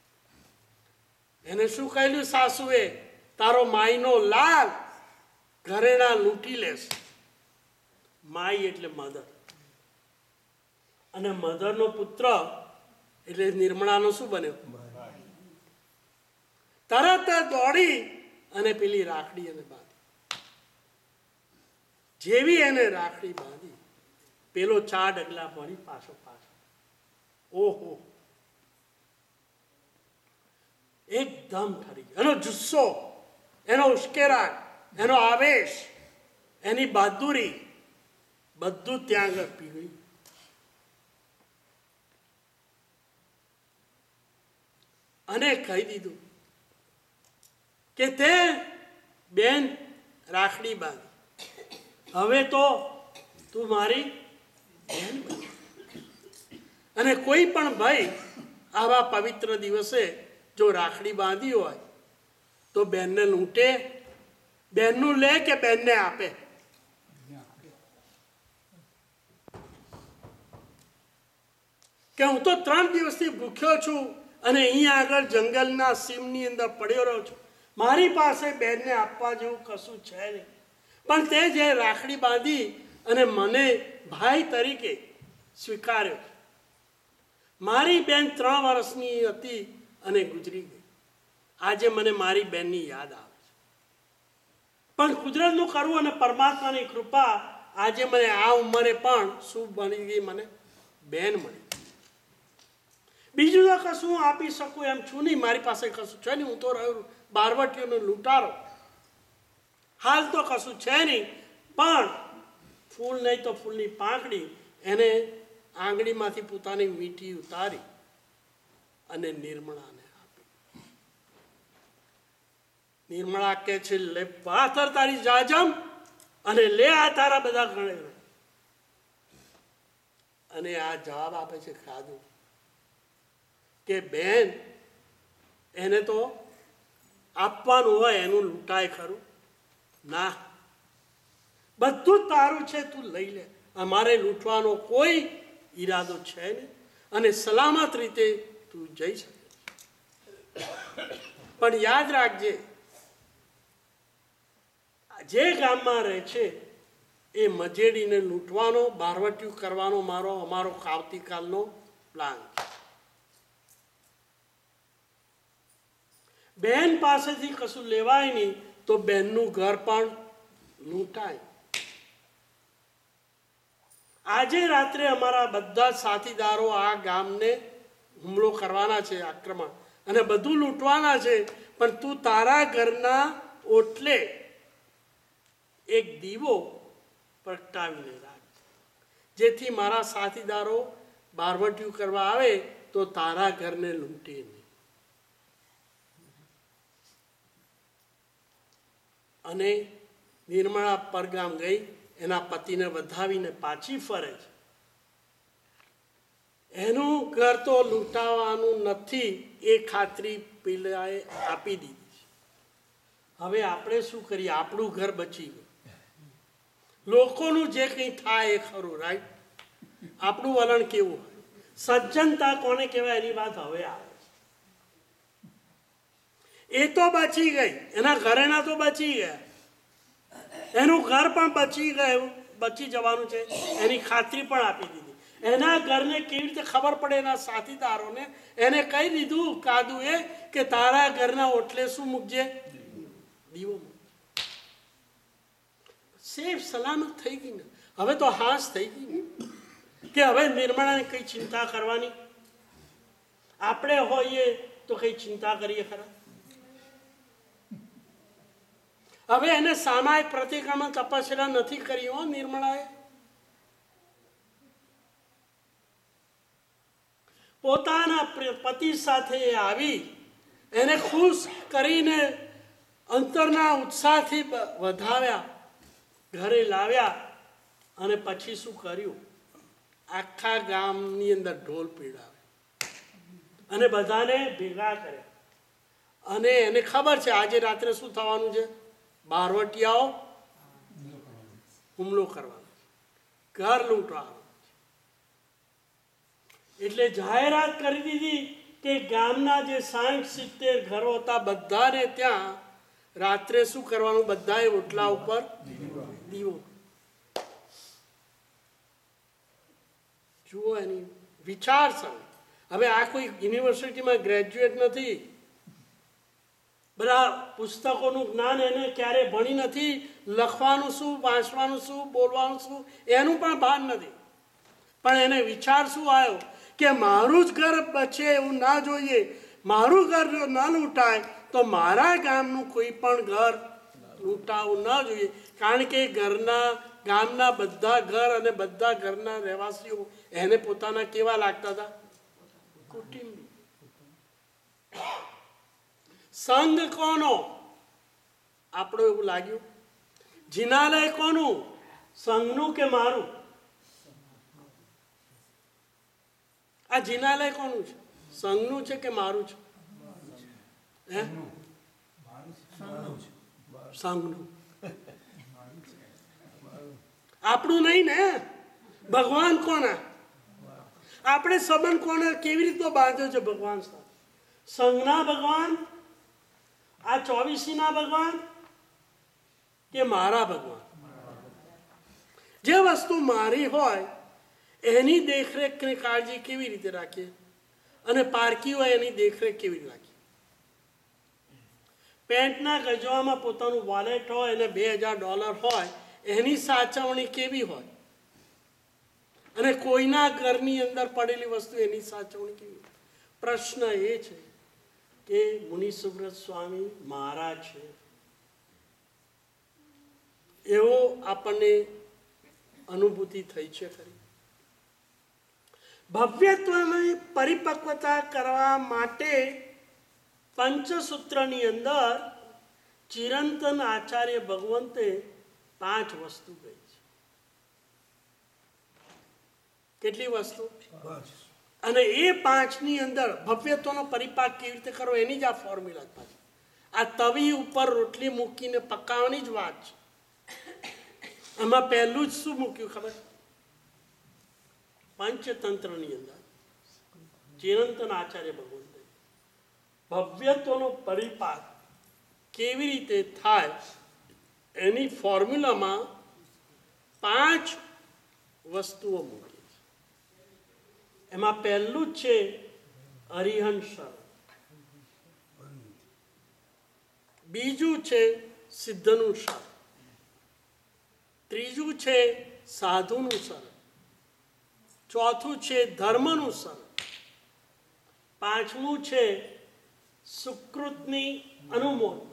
Speaker 1: એને શું કહેલું સાસુએ? તારો માયનો લાલ ઘરેણા લૂંટી લેશે. માય એટલે મધર, અને મધરનો પુત્ર એટલે નિર્મળાનો શું બન્યો? તરત દોડી અને પેલી રાખડી એને બાંધી. જેવી એને રાખડી બાંધી, પેલો ચાર ડગલા ભરી પાછો પાછો. ઓહો! એકદમ ઠરી ગયો. એનો જુસ્સો, એનો ઉશ્કેરાટ, એનો આવેશ, એની બહાદુરી બધું ત્યાં આગળ પીગળ્યું. અને કહી દીધું કે તે બેન રાખડી બાંધી, હવે તો તું મારી બેન બની. અને કોઈ પણ ભાઈ આવા પવિત્ર દિવસે જો રાખડી બાંધી હોય તો બેનને લૂંટે? બેનનું લે કે બેનને આપે? કે હું તો ત્રણ દિવસથી ભૂખ્યો છું અને અહીંયા આગળ જંગલના સીમની અંદર પડ્યો રહ્યો છું, મારી પાસે બેનને આપવા જેવું કશું છે નહીં, પણ તે જે રાખડી બાંધી અને મને ભાઈ તરીકે સ્વીકાર્યો. મારી બેન ત્રણ વર્ષની હતી અને ગુજરી ગઈ. આજે મને મારી બેનની યાદ આવે છે, પણ કુદરતનું કરવું અને પરમાત્માની કૃપા આજે મને આ ઉંમરે પણ શું બની ગઈ, મને બેન મળી. બીજું તો કશું આપી શકું એમ છું નહીં, મારી પાસે કશું છે નહીં, હું તો રહ્યો બારવટીઓનો લૂંટારો. હાલ તો કશું છે નહીં, પણ ફૂલ નહીં તો ફૂલની પાંખડી એને આંગળીમાંથી પોતાની મીઠી ઉતારી અને નિર્મળાને આપી. નિર્મળા કે છે, લે પાથર તારી જાજમ અને લે આ તારા બધા ગણે. અને આ જવાબ આપે છે ખાધું કે બેન, એને તો આપવાનું હોય એનું લૂંટાય ખરું? ના, બધું તારું છે, તું લઈ લે, અમારે લૂંટવાનો કોઈ ઈરાદો છે નહીં અને સલામત રીતે તું જઈ શકે. પણ યાદ રાખજે, જે ગામમાં રહે છે એ મજેડીને લૂંટવાનો, બારવટિયું કરવાનો મારો અમારો આવતીકાલનો પ્લાન છે. બેન પાસેથી કશું લેવાય નહીં તો બેનનું ઘર પણ લૂંટાય. આજે રાત્રે અમારા બધા સાથીદારો આ ગામને હુમલો કરવાના છે, આક્રમણ, અને બધું લૂંટવાના છે, પણ તું તારા ઘરના ઓટલે એક દીવો પ્રગટાવીને રાખ, જેથી મારા સાથીદારો બારવટિયું કરવા આવે તો તારા ઘરને લૂંટે નહીં. અને નિર્મળા પરગામ ગઈ, એના પતિને વધાવીને પાછી ફરે છે. એનું ઘર તો લૂંટાવાનું નથી એ ખાતરી પેલાએ આપી દીધી છે. હવે આપણે શું કરીએ? આપણું ઘર બચી ગયું, લોકોનું જે કંઈ થાય એ ખરું, રાઈટ? આપણું વલણ કેવું હોય? સજ્જનતા કોને કહેવાય એની વાત હવે આવે છે. એ તો બચી ગઈ, એના ઘરેણા તો બચી ગયા, એનું ઘર પણ બચી ગયું, બચી જવાનું છે એની ખાતરી પણ આપી દીધી. એના ઘરને કેવી રીતે ખબર પડે? એના સાથીદારોને એને કહી દીધું કાદું એ કે તારા ઘરના ઓટલે શું મૂકજે? દીવો મૂકજે. સેફ સલામત થઈ ગઈ ને. હવે તો હાશ થઈ ગઈ ને કે હવે નિર્મળાને કઈ ચિંતા કરવાની? આપણે હોઈએ તો કઈ ચિંતા કરીએ ખરા? હવે એને સામાયિક પ્રતિક્રમણ તપસ્યા નથી કરી હો નિર્મળાએ. પોતાના પતિ સાથે આવી, એને ખુશ કરીને અંતરના ઉત્સાહથી વધાવ્યા, ઘરે લાવ્યા, અને પછી શું કર્યું? આખા ગામની અંદર ઢોલ પીડાવે અને બધાને ભેગા કરે. અને એને ખબર છે આજે રાત્રે શું થવાનું છે? બારવટિયાઓ હુમલો કરવાનો, ઘર લૂંટવાનો. એટલે જાહેરાત કરી દીધી કે ગામના જે સાઠ સિત્તેર ઘરો હતા બધાને ત્યાં રાત્રે શું કરવાનું? બધાએ ઓટલા ઉપર દીવો. જુઓ એની વિચારસરણી. હવે આ કોઈ યુનિવર્સિટીમાં ગ્રેજ્યુએટ નથી, બધા પુસ્તકોનું જ્ઞાન એને ક્યારે ભણી નથી, લખવાનું શું, વાંચવાનું શું, બોલવાનું શું એનું પણ ભાન નથી. પણ એને વિચાર શું આવ્યો કે મારું જ ઘર બચે એવું ના જોઈએ, મારું ઘર જો ન લૂંટાય તો મારા ગામનું કોઈ પણ ઘર લૂંટાવું ન જોઈએ. કારણ કે ઘરના ગામના બધા ઘર અને બધા ઘરના રહેવાસીઓ એને પોતાના કેવા લાગતા હતા? કુટુંબી. સંઘ કોનો? આપણું એવું લાગ્યું. જિનાલય કોનું? સંઘનું કે મારું? આ જિનાલય કોનું છે? સંઘનું છે કે મારું છે? હે? સંઘનું. આપણું નહીં ને. ભગવાન કોના? આપણે સંબંધ કોને કેવી રીતનો બાંધ્યો છે ભગવાન સાથે? સંઘના ભગવાન, આ ચોવીસીના ભગવાન કે મારા ભગવાન? જે વસ્તુ મારી હોય એની દેખરેખ ને કાળજી કેવી રીતે રાખીએ, અને પારકી હોય એની દેખરેખ કેવી રીતે રાખીએ? પેન્ટના ગજવામાં પોતાનું વોલેટ હોય અને બે હજાર ડોલર હોય, એની સાચવણી કેવી હોય? અને કોઈના ઘરની અંદર પડેલી વસ્તુ એની સાચવણી કેવી હોય? પ્રશ્ન એ છે કે મુનિ સુબ્રત સ્વામી મહારાજ છે એવો આપણને અનુભૂતિ થઈ છે ખરી? ભવ્યત્વની પરિપક્વતા કરવા માટે પંચસૂત્રની અંદર ચિરંતન આચાર્ય ભગવંતે પાંચ વસ્તુ કહી છે. કેટલી વસ્તુ? અને એ પાંચની અંદર ભવ્યત્વનો પરિપાક કેવી રીતે કરવો એની જ આ ફોર્મ્યુલા પાછી. આ તવી ઉપર રોટલી મૂકીને પકાવવાની જ વાત છે. એમાં પહેલું જ શું મૂક્યું ખબર? પંચતંત્રની અંદર ચિરંતન આચાર્ય ભગવંતે ભવ્યત્વનો પરિપાક કેવી રીતે થાય એની ફોર્મ્યુલામાં પાંચ વસ્તુઓ મૂકી છે. એમાં પહેલું જ છે અરિહંત શરણ, બીજું છે સિદ્ધનું શરણ, ત્રીજું છે સાધુનું શરણ, ચોથું છે ધર્મનું શરણ, પાંચમું છે સુકૃતની અનુમોદન,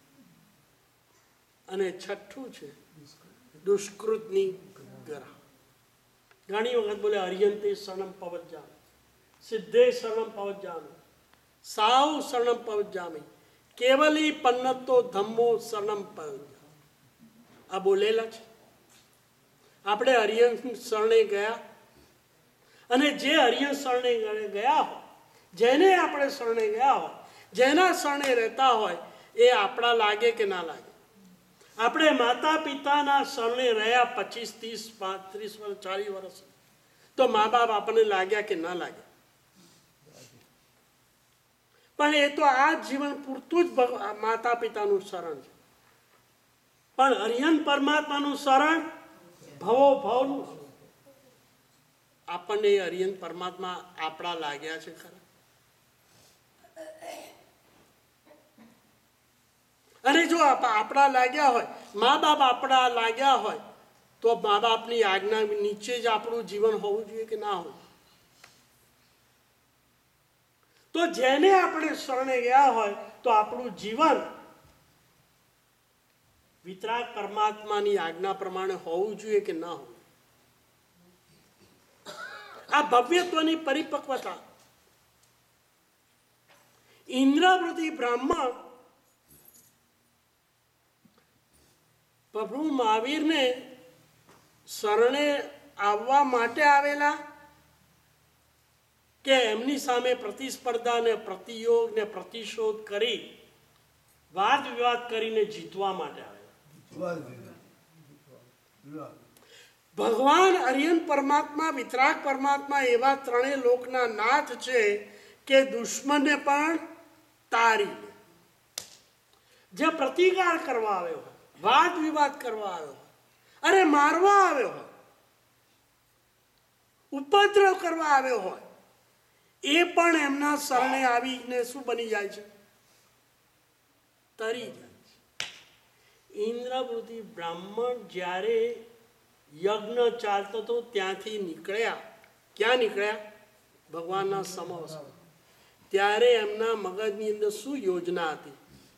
Speaker 1: અને છઠ્ઠું છે દુષ્કૃતની ગ્રહ. ઘણી વખત બોલે અરિયંતે શરણમ પવજ્જામિ, સિદ્ધે શરણમ પવજ્જામિ, સાવ શરણમ પવજ્જામિ, કેવલી પન્નતો ધમ્મો શરણમ પવજ્જામિ. આ બોલેલા છે. આપણે અરિયંત શરણે ગયા, અને જે અરિયંત શરણે ગયા હોય, જેને આપણે શરણે ગયા હોય, જેના શરણે રહેતા હોય, એ આપણા લાગે કે ના લાગે? આપણે માતા પિતાના શરણે રહ્યા પચીસ ત્રીસ પાંત્રીસ વર્ષ ચાલીસ વર્ષ, તો મા બાપ આપણને લાગ્યા કે ના લાગ્યા? પણ એ તો આ જીવન પૂરતું જ માતા પિતાનું શરણ છે. પણ અરિહંત પરમાત્માનું શરણ ભવો ભવનું. આપણને એ અરિહંત પરમાત્મા આપણા લાગ્યા છે ખરા? અને જો આપણા લાગ્યા હોય, મા બાપ આપણા લાગ્યા હોય, તો મા બાપની આજ્ઞા નીચે જ આપણું જીવન હોવું જોઈએ કે ના હોવું? તો જેને આપણે શરણે ગયા હોય તો આપણું જીવન વિતરાગ પરમાત્માની આજ્ઞા પ્રમાણે હોવું જોઈએ કે ના હોવું? આ ભવ્યત્વની પરિપક્વતા ઇન્દ્રવૃત્તિ બ્રાહ્મણ પ્રભુ મહાવીરને શરણે આવવા માટે આવેલા કે એમની સામે પ્રતિસ્પર્ધા ને પ્રતિયોગ ને પ્રતિશોધ કરી વાદ વિવાદ કરીને જીતવા માટે આવેલા? ભગવાન અરિહંત પરમાત્મા, વિતરાગ પરમાત્મા એવા ત્રણેય લોકના નાથ છે કે દુશ્મનને પણ તારી લે. જે પ્રતિકાર કરવા આવ્યો હોય, વાદ વિવાદ કરવા આવ્યો હોય, અરે મારવા આવ્યો હોય, ઉપદ્રવ કરવા આવ્યો હોય, એ પણ એમના શરણે આવીને શું બની જાય છે? તરી જાય છે. ઇન્દ્રવૃત્તિ બ્રાહ્મણ જ્યારે યજ્ઞ ચાલતો હતો ત્યાંથી નીકળ્યા. ક્યાં નીકળ્યા? ભગવાનના સમવસમાં. ત્યારે એમના મગજની અંદર શું યોજના હતી?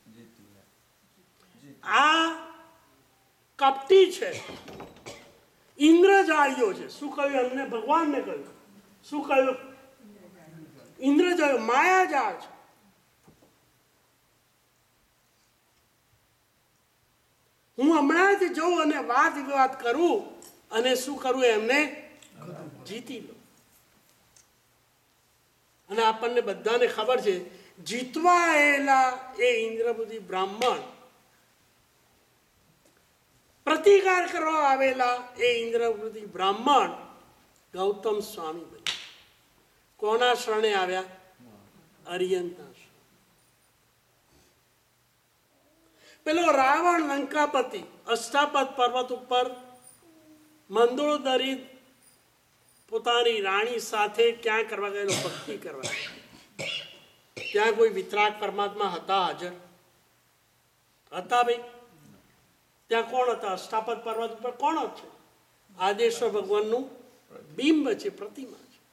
Speaker 1: આ કપટી છે, ઇન્દ્રજાળીઓ છે. શું કહ્યું એમને? ભગવાનને કહ્યું. શું કહ્યું? ઇન્દ્રજાળ, માયાજાળ છે. હું હમણાં જ જઉં અને વાદ વિવાદ કરું અને શું કરું? એમને જીતી લો. અને આપણને બધાને ખબર છે, જીતવા આવેલા એ ઇન્દ્રવૃત્તિ બ્રાહ્મણ, પ્રતિકાર કરવા આવેલા એ ઇન્દ્રવૃત્તિ બ્રાહ્મણ ગૌતમ સ્વામી બન્યા. કોના શરણે આવ્યા? અરિયંતના. પેલો રાવણ લંકાપતિ અષ્ટાપદ પર્વત ઉપર મંદોદરી પોતાની રાણી સાથે ક્યાં કરવા ગયેલો? ભક્તિ કરવા. ત્યાં કોઈ વિતરાગ પરમાત્મા હતા હાજર? હતા ભાઈ? ત્યાં કોણ હતા? અષ્ટાપદ પર્વત ઉપર કોણ છે? આદેશ્વર ભગવાનનું બિંબ છે, પ્રતિમા છે.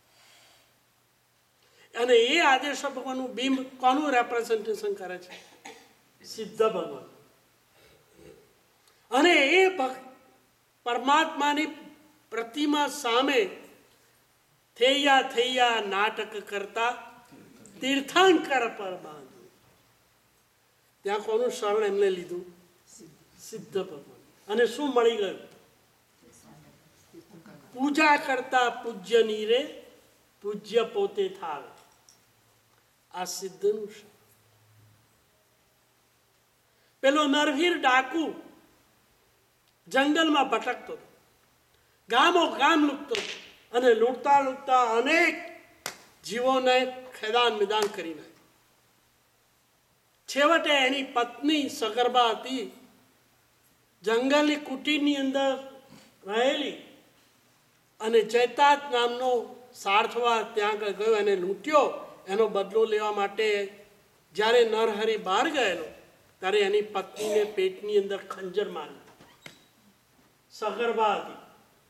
Speaker 1: અને એ આદેશ્વર ભગવાનનું બિંબ કોનું રેપ્રેઝન્ટેશન કરે છે? સિદ્ધ ભગવાન. અને એ પરમાત્માની પ્રતિમા સામે થૈયા થૈયા નાટક કરતા તીર્થંકર પર બાંધ્યું. ત્યાં કોનું શરણ એમને લીધું? સિદ્ધ ભગવાન. અને શું મળી ગયું? પૂજા કરતા પૂજ્ય નીરે પૂજ્ય પોતે થાવે. આ સિદ્ધનું શરણ. પેલો નરવીર ડાકુ જંગલમાં ભટકતો હતો, ગામો ગામ લૂંટતો હતો અને લૂંટતા લૂંટતા અનેક જીવોને ખેદાન મિદાન કરી નાખ્યા. છેવટે એની પત્ની સગર્ભા હતી, જંગલની કુટીરની અંદર રહેલી, અને ચૈતાત નામનો સારથવા ત્યાં ગયો, એને લૂંટ્યો. એનો બદલો લેવા માટે જ્યારે નરહરી બહાર ગયેલો ત્યારે એની પત્નીને પેટની અંદર ખંજર મારી. સગર્ભા હતી.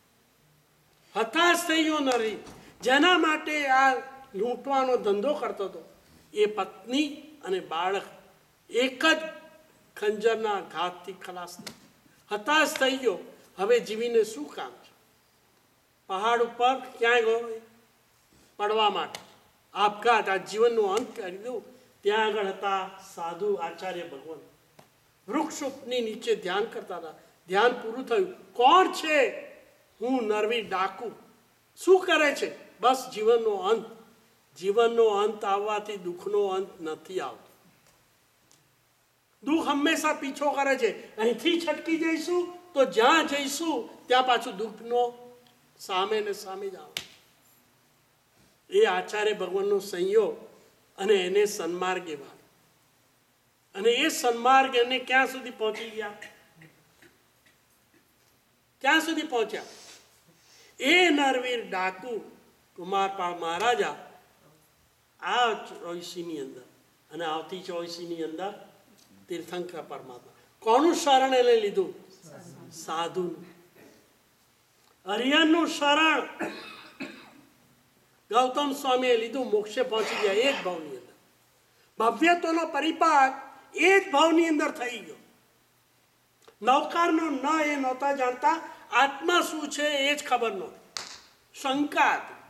Speaker 1: હતાશ થઈ ગયો નરહરી, જેના માટે આ લૂંટવાનો ધંધો કરતો હતો. એ પત્ની અને બાળક એક જ ખંજરના ઘાતથી ખલાસ થઈ. હતાશ થઈ ગયો. હવે જીવીને શું કામ છે? પહાડ ઉપર ક્યાંય ગયો? પડવા માટે. આપઘાત, આ જીવનનો અંત કરી દઉં. ત્યાં આગળ હતા સાધુ આચાર્ય ભગવાન. વૃક્ષ ઉપની નીચે ધ્યાન કરતા હતા. ધ્યાન પૂરું થયું. કોણ છે? હું નરવી ડાકુ. શું કરે છે? બસ જીવનનો અંત. જીવનનો અંત આવવાથી દુઃખનો અંત નથી આવતો. દુઃખ હંમેશા પીછો કરે છે. અહીંથી છટકી જઈશું તો જ્યાં જઈશું ત્યાં પાછું દુઃખનો સામે ને સામે જ આવે. એ આચાર્ય ભગવાનનો સંયોગ અને એને સન્માર્ગે વાળો. અને એ સન્માર્ગ એને ક્યાં સુધી પહોંચી ગયા? ક્યાં સુધી પહોંચ્યા? એ નરવીર ડાકુ કુમારપાળ મહારાજા આ ચોવીસીની અંદર અને આવતી ચોવીસીની અંદર તીર્થંકર પરમાત્મા. કોનું શરણ એને લીધું? સાધુનું. હરિયનનું શરણ ગૌતમ સ્વામીએ લીધું. મોક્ષે પહોંચી ગયા એક ભાવની અંદર. ભવ્યત્વનો પરિપાક એ જ ભાવની અંદર થઈ ગયો. નૌકારનો ન એ નહોતા જાણતા. આત્મા શું છે એ જ ખબર નહોતી. શંકા હતી.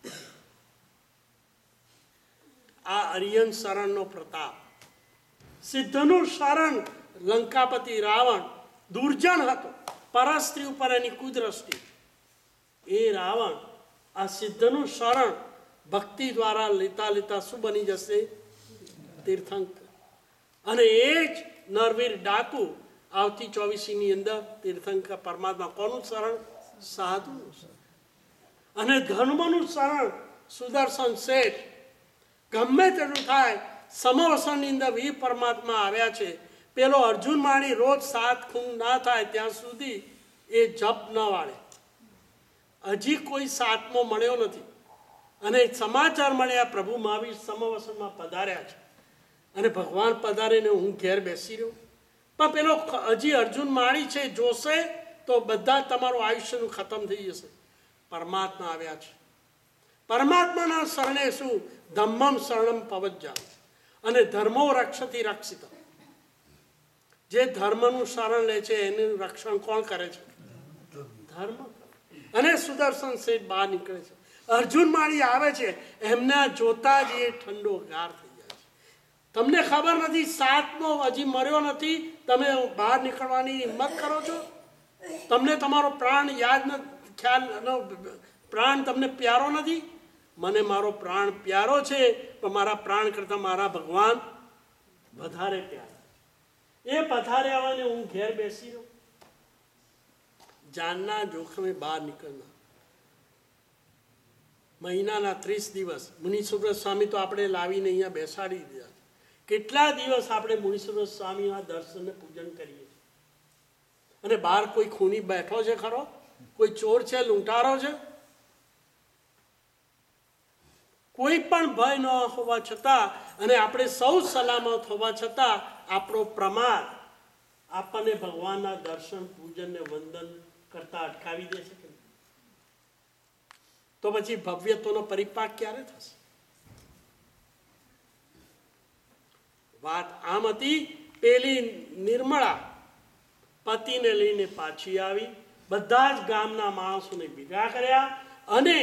Speaker 1: આ અરિયન શરણનો પ્રતાપ. સિદ્ધનું શરણ લંકાપતિ રાવણ દુર્જન હતો. પરસ્ત્રી ઉપર એની કુદ્રષ્ટિ. એ રાવણ આ સિદ્ધનું શરણ ભક્તિ દ્વારા લેતા લેતા શું બની જશે? તીર્થંકર. અને એ જ નરવીર ડાકુ આવતી ચોવીસીની અંદર તીર્થંકર પરમાત્મા. કોનું શરણ? સાધુનું શરણ. અને ધર્મનું શરણ સુદર્શન શેઠ. ગમે તેટલું થાય, સમવસનની અંદર વીર પરમાત્મા આવ્યા છે. પેલો અર્જુન માણી રોજ સાત ખૂન ના થાય ત્યાં સુધી એ જપ ન વાળે. હજી કોઈ સાતમો મળ્યો નથી. અને સમાચાર મળ્યા પ્રભુ મહાવીર સમવસનમાં પધાર્યા છે. અને ભગવાન પધારીને હું ઘેર બેસી રહ્યો. પણ પેલો હજી અર્જુન માણી છે, જોશે તો બધા તમારું આયુષ્યનું ખતમ થઈ જશે. પરમાત્મા આવ્યા છે. પરમાત્માના શરણે શું? ધમ્મમ શરણમ પવજ્જા. અને ધર્મો રક્ષતી રક્ષિત. જે ધર્મનું શરણ લે છે એનું રક્ષણ કોણ કરે છે? ધર્મ. અને સુદર્શન શેઠ બહાર નીકળે છે. અર્જુન માળી આવે છે. એમના જોતા જ એ ઠંડો ગાર થઈ જાય છે. તમને ખબર નથી સાતમો હજી મર્યો નથી, તમે બહાર નીકળવાની હિંમત કરો છો? તમને તમારો પ્રાણ યાદ ન ખ્યાલ પ્રાણ તમને પ્યારો નથી? મને મારો પ્રાણ પ્યારો છે, પણ મારા પ્રાણ કરતાં મારા ભગવાન વધારે પ્યારા. એ પધાર્યા હોય ને હું ઘેર બેસી રહ્યો. જાનના જોખમે બહાર નીકળના. મહિનાના ત્રીસ દિવસ મુનિસુબ્રત સ્વામી તો આપણે લાવીને અહીંયા બેસાડી દીધા. કેટલા દિવસ આપણે મુનિસુબ્રત સ્વામીના દર્શન પૂજન કરીએ. અને બહાર કોઈ ખૂની બેઠો છે ખરો? કોઈ ચોર છે, લૂંટારો છે? કોઈ પણ ભય ન હોવા છતાં અને આપણે સૌ સલામત હોવા છતાં આપણો પ્રમાદ આપણને ભગવાનના દર્શન પૂજન ને વંદન કરતા અટકાવી દે છે કે તો પછી ભવ્યત્વનો પરિપાક ક્યારે થશે? વાત આમ હતી. પેલી નિર્મળા પતિને લઈને પાછી આવી, બધા જ ગામના માણસોને ભેગા કર્યા અને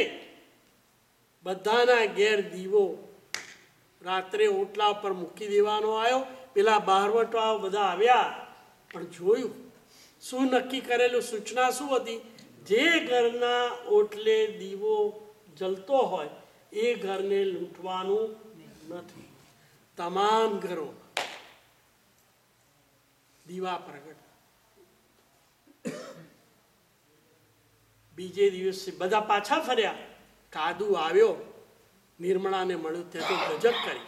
Speaker 1: બધાના ઘેર દીવો રાત્રે ઓટલા પર મૂકી દેવાનો આવ્યો. પેલા બહારવટવાળા બધા આવ્યા, પણ જોયું શું નક્કી કરેલું? સૂચના શું હતી? જે ઘરના ઓટલે દીવો જલતો હોય એ ઘરને લૂંટવાનું નથી. તમામ ઘરો દીવા પ્રગટ. બીજે દિવસે બધા પાછા ફર્યા. કાદુ આવ્યો, નિર્મળાને મળ્યું તે તો ગજબ કરી.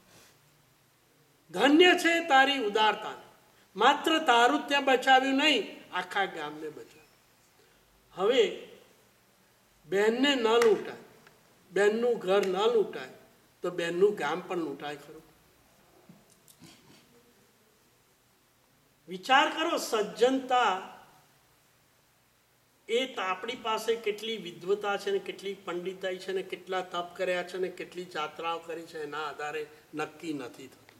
Speaker 1: ધન્ય છે તારી ઉદારતા, માત્ર તારું ત્યાં બચાવ્યું નહીં, આખા ગામને બચાવ્યું. હવે બહેનને ન લૂંટાય, બહેનનું ઘર ન લૂંટાય તો બહેનનું ગામ પણ લૂંટાય ખરું? વિચાર કરો. સજ્જનતા એ આપણી પાસે કેટલી વિદ્વતા છે ને કેટલી પંડિતાઈ છે ને કેટલા તપ કર્યા છે ને કેટલી જાત્રાઓ કરી છે એના આધારે નક્કી નથી થતું.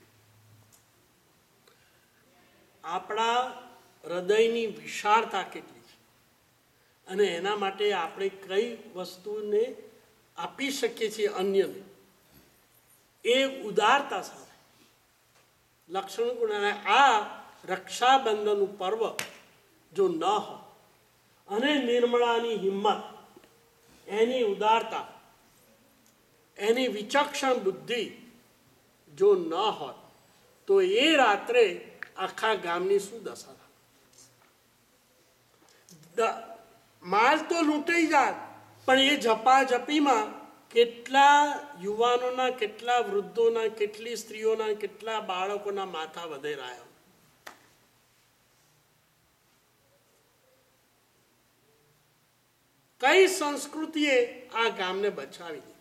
Speaker 1: આપણા હૃદયની વિશાળતા કેટલી છે અને એના માટે આપણે કઈ વસ્તુને આપી શકીએ છીએ અન્યને, એ ઉદારતા સાથે લક્ષણ ગુણ. આ રક્ષાબંધનનું પર્વ જો ન હોય અને નિર્મળાની હિંમત, એની ઉદારતા, એની વિચક્ષણ બુદ્ધિ જો ન હોત તો એ રાત્રે આખા ગામની શું દશા થાય? માલ તો લૂંટાઈ જાય, પણ એ ઝપાઝપીમાં કેટલા યુવાનોના, કેટલા વૃદ્ધોના, કેટલી સ્ત્રીઓના, કેટલા બાળકોના માથા વધેરાયા. કઈ સંસ્કૃતિએ આ ગામને બચાવી દીધું?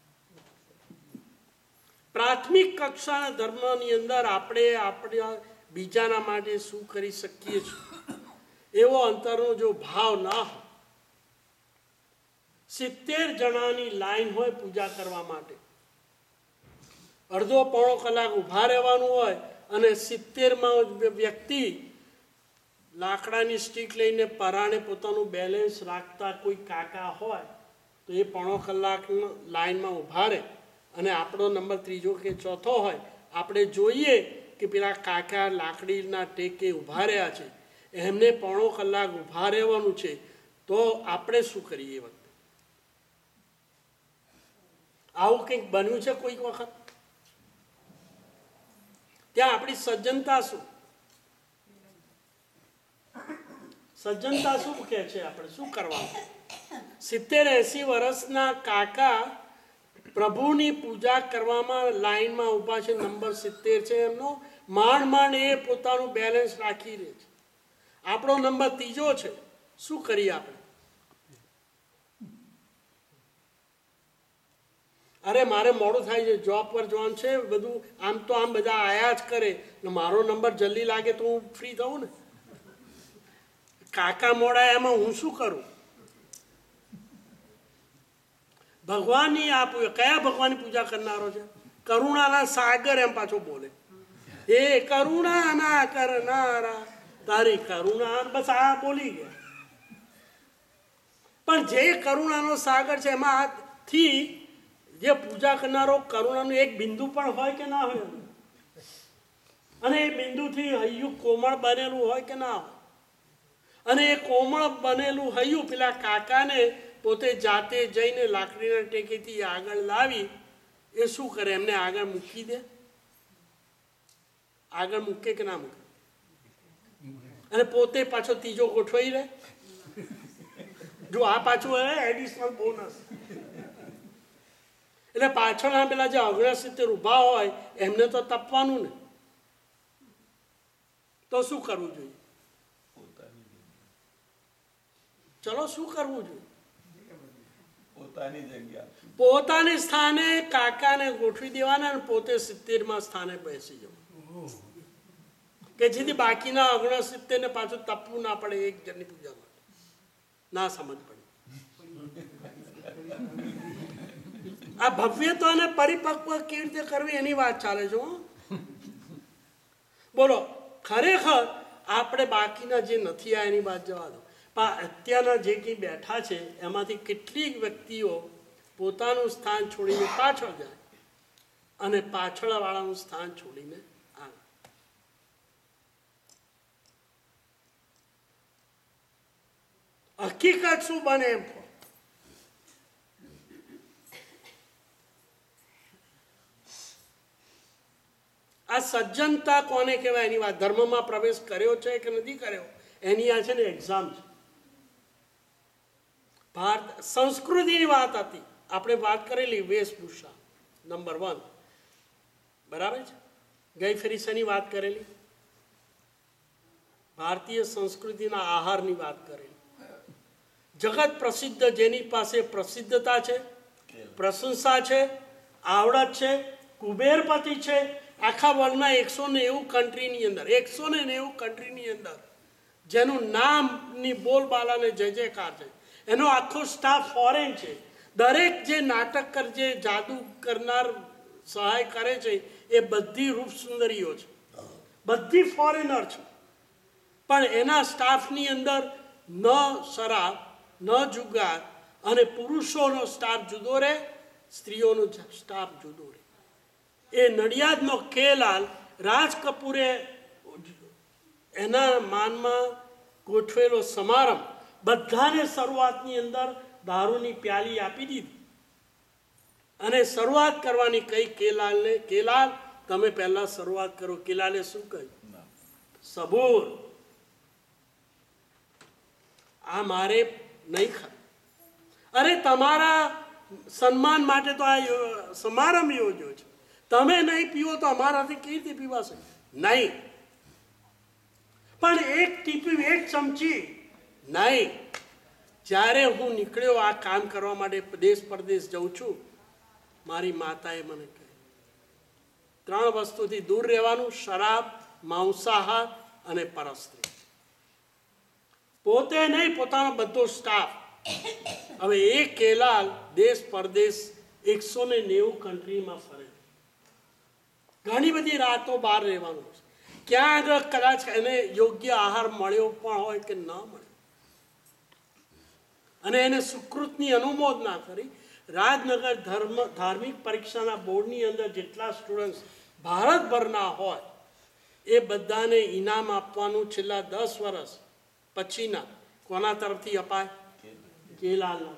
Speaker 1: પ્રાથમિક કક્ષાના ધર્મની અંદર આપણે આપણે બીજાના માટે શું કરી શકીએ છીએ એવો અંતરનો જો ભાવ ના હોય, સિત્તેર જણાની લાઈન હોય પૂજા કરવા માટે, અડધો પોણો કલાક ઊભા રહેવાનું હોય અને સિત્તેરમાં વ્યક્તિ લાકડાની સ્ટીક લઈને પરાણે પોતાનું બેલેન્સ રાખતા કોઈ કાકા હોય તો એ પોણો કલાક લાઈનમાં ઊભા રહે અને આપણો નંબર ત્રીજો કે ચોથો હોય, આપણે જોઈએ કે પેલા કાકા લાકડીના ટેકે ઊભા રહ્યા છે, એમને પોણો કલાક ઊભા રહેવાનું છે, તો આપણે શું કરીએ? એ વખતે આવું કંઈક બન્યું છે કોઈક વખત? ત્યાં આપણી સજ્જનતા શું? સજ્જનતા શું કહે છે? આપણે શું કરવાનું? સિત્તેર એસી વર્ષના કાકા પ્રભુની પૂજા કરવામાં લાઈનમાં ઊભા છે, નંબર સિત્તેર છે એમનો, માંડ માંડ એ પોતાનું બેલેન્સ રાખી રહે છે. આપણો નંબર ત્રીજો છે, શું કરીએ આપણે? અરે મારે મોડું થાય છે, જોબ પર જવાનું છે, બધું આમ તો આમ બધા આયા જ કરે, મારો નંબર જલ્દી લાગે તો હું ફ્રી થઉં ને. કાકા મોડા એમાં હું શું કરું? ભગવાનની આ કયા ભગવાનની પૂજા કરનારો છે? કરુણાના સાગર એમ પાછો બોલે, એ કરુણાના કરનારા તારી કરુણા, બસ આ બોલી ગયા. પણ જે કરુણાનો સાગર છે એમાંથી જે પૂજા કરનારો કરુણાનું એક બિંદુ પણ હોય કે ના હોય? અને એ બિંદુથી હૈયું કોમળ બનેલું હોય કે ના હોય? અને એ કોમળ બનેલું હૈયું પેલા કાકાને પોતે જાતે જઈને લાકડીના ટેકેથી આગળ લાવી એ શું કરે? એમને આગળ મૂકી દે? આગળ મૂકે કે ના મૂકે? અને પોતે પાછો ત્રીજો ગોઠવાઈ રહે. જો આ પાછું હે એડિશનલ બોનસ. એટલે પાછળના પેલા જે ઓગણસિત્તેર ઊભા હોય એમને તો તપવાનું ને, તો શું કરવું જોઈએ? ચલો શું કરવું જોઈએ?
Speaker 2: પોતાની જગ્યા
Speaker 1: પોતાની સ્થાને કાકાને ગોઠવી દેવાના અને પોતે સિત્તેરમાં સ્થાને બેસી જવું, કે જેથી બાકીના ઓગણસિત્તેર ને પાછું તપવું ના પડે એક જણની પૂજા માટે. ના સમજ પડે. આ ભવ્યતાને પરિપક્વ કેવી રીતે કરવી એની વાત ચાલે છે. બોલો, ખરેખર આપણે બાકીના જે નથી આ એની વાત જવા દો, પણ અત્યારના જે કંઈ બેઠા છે એમાંથી કેટલીક વ્યક્તિઓ પોતાનું સ્થાન છોડીને પાછળ જાય અને પાછળવાળાનું સ્થાન છોડીને આવે. હકીકત શું બને એમ? આ સજ્જનતા કોને કહેવાય એની વાત. ધર્મમાં પ્રવેશ કર્યો છે કે નથી કર્યો એની આ છે ને એક્ઝામ છે. ભારત સંસ્કૃતિની વાત હતી, આપણે વાત કરેલી વેશભૂષા નંબર વન, બરાબર છે. ગઈ ફેરી શેની વાત કરેલી? ભારતીય સંસ્કૃતિના આહારની વાત કરેલી. જગત પ્રસિદ્ધ જેની પાસે પ્રસિદ્ધતા છે, પ્રશંસા છે, આવડત છે, કુબેરપતિ છે, આખા વર્લ્ડના એકસો નેવું કન્ટ્રીની અંદર એકસો ને નેવું કન્ટ્રીની અંદર જેનું નામની બોલબાલાને જય જયકાર છે, એનો આખો સ્ટાફ ફોરેન છે. દરેક જે નાટક કર જે જાદુ કરનાર સહાય કરે છે એ બધી રૂપ સુંદરીઓ છે, બધી ફોરેનર છે. પણ એના સ્ટાફની અંદર ન શરાબ, ન જુગાર, અને પુરુષોનો સ્ટાફ જુદો રહે, સ્ત્રીઓનો સ્ટાફ જુદો રહે. એ નડિયાદનો કેલાલ રાજ કપૂરે એના માનમાં ગોઠવેલો સમારંભ બધાને શરૂઆતની અંદર દારૂની પ્યાલી આપી દીધી અને શરૂઆત કરવાની કઈ કેલાલને, કેલાલ તમે પહેલા શરૂઆત કરો. કેલાલે શું કહ્યું? સબૂર, આ મારે નહીં ખાય. અરે તમારા સન્માન માટે તો આ સમારંભ યોજ્યો છે, તમે નહીં પીવો તો અમારાથી કેવી રીતે પીવાશે? નહીં. પણ એક ટીપી, એક ચમચી નહીં. જ્યારે હું નીકળ્યો આ કામ કરવા માટે, દેશ પરદેશ જઉં છું, મારી માતાએ મને કહ્યું ત્રણ વસ્તુથી દૂર રહેવાનું: શરાબ, માંસાહાર અને પરસ્ત્રી. પોતે નહીં, પોતાનો બધો સ્ટાફ. હવે એ કેલાલ દેશ પરદેશ એકસો ને નેવું કન્ટ્રીમાં ફરે, ઘણી બધી રાતો બહાર રહેવાનું છે. ક્યાં આગળ કદાચ એને યોગ્ય આહાર મળ્યો પણ હોય કે ન મળ્યો, અને એને સુકૃતની અનુમોદના કરી. રાજનગર ધર્મ ધાર્મિક પરીક્ષાના બોર્ડની અંદર જેટલા સ્ટુડન્ટ્સ ભારતભરના હોય એ બધાને ઇનામ આપવાનું છેલ્લા દસ વર્ષ પછીના કોના તરફથી અપાય? કેલાલના.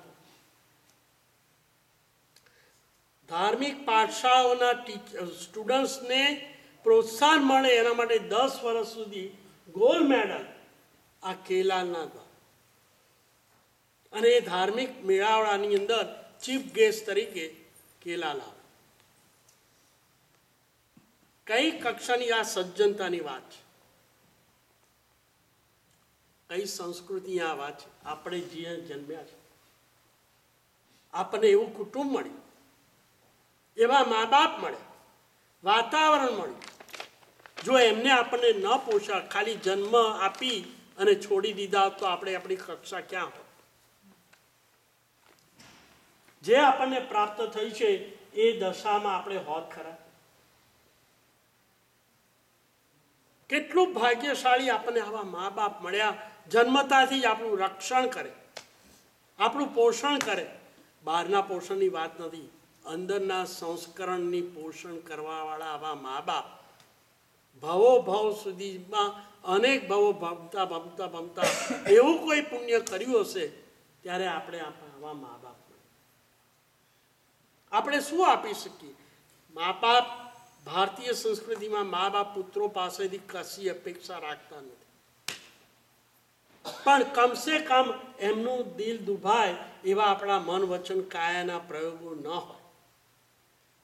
Speaker 1: ધાર્મિક પાઠશાળાઓના સ્ટુડન્ટ્સને પ્રોત્સાહન મળે એના માટે દસ વર્ષ સુધી ગોલ્ડ મેડલ આ કેલાલના દ્વારા. અને એ ધાર્મિક મેળાવડાની અંદર ચીફ ગેસ્ટ તરીકે કેલાલ આવે. કઈ કક્ષાની આ સજ્જનતાની વાત છે, કઈ સંસ્કૃતિ આ વાત છે. આપણે જ્યાં જન્મ્યા છે, આપણને એવું કુટુંબ મળ્યું, એવા મા બાપ મળ્યા, વાતાવરણ મળ્યું. જો એમને આપણને ન પોષાય, ખાલી જન્મ આપી અને છોડી દીધા તો આપણે આપણી કક્ષા ક્યાં હોય? જે આપણને પ્રાપ્ત થઈ છે એ દશામાં આપણે હોત ખરા? કેટલું ભાગ્યશાળી આપણને આવા મા બાપ મળ્યા, જન્મતાથી જ આપણું રક્ષણ કરે, આપણું પોષણ કરે. બહારના પોષણની વાત નથી, અંદરના સંસ્કરણની પોષણ કરવાવાળા આવા મા બાપ ભવો ભવ સુધીમાં અનેક ભવો ભમતા ભમતા ભમતા એવું કોઈ પુણ્ય કર્યું હશે ત્યારે આપણે આવા મા બાપ આપણે શું આપી શકીએ? મા બાપ ભારતીય સંસ્કૃતિમાં મા બાપ પુત્રો પાસેથી કશી અપેક્ષા રાખતા નથી, પણ કમસે કમ એમનું દિલ દુભાય એવા આપણા મન વચન કાયાના પ્રયોગો ન હોય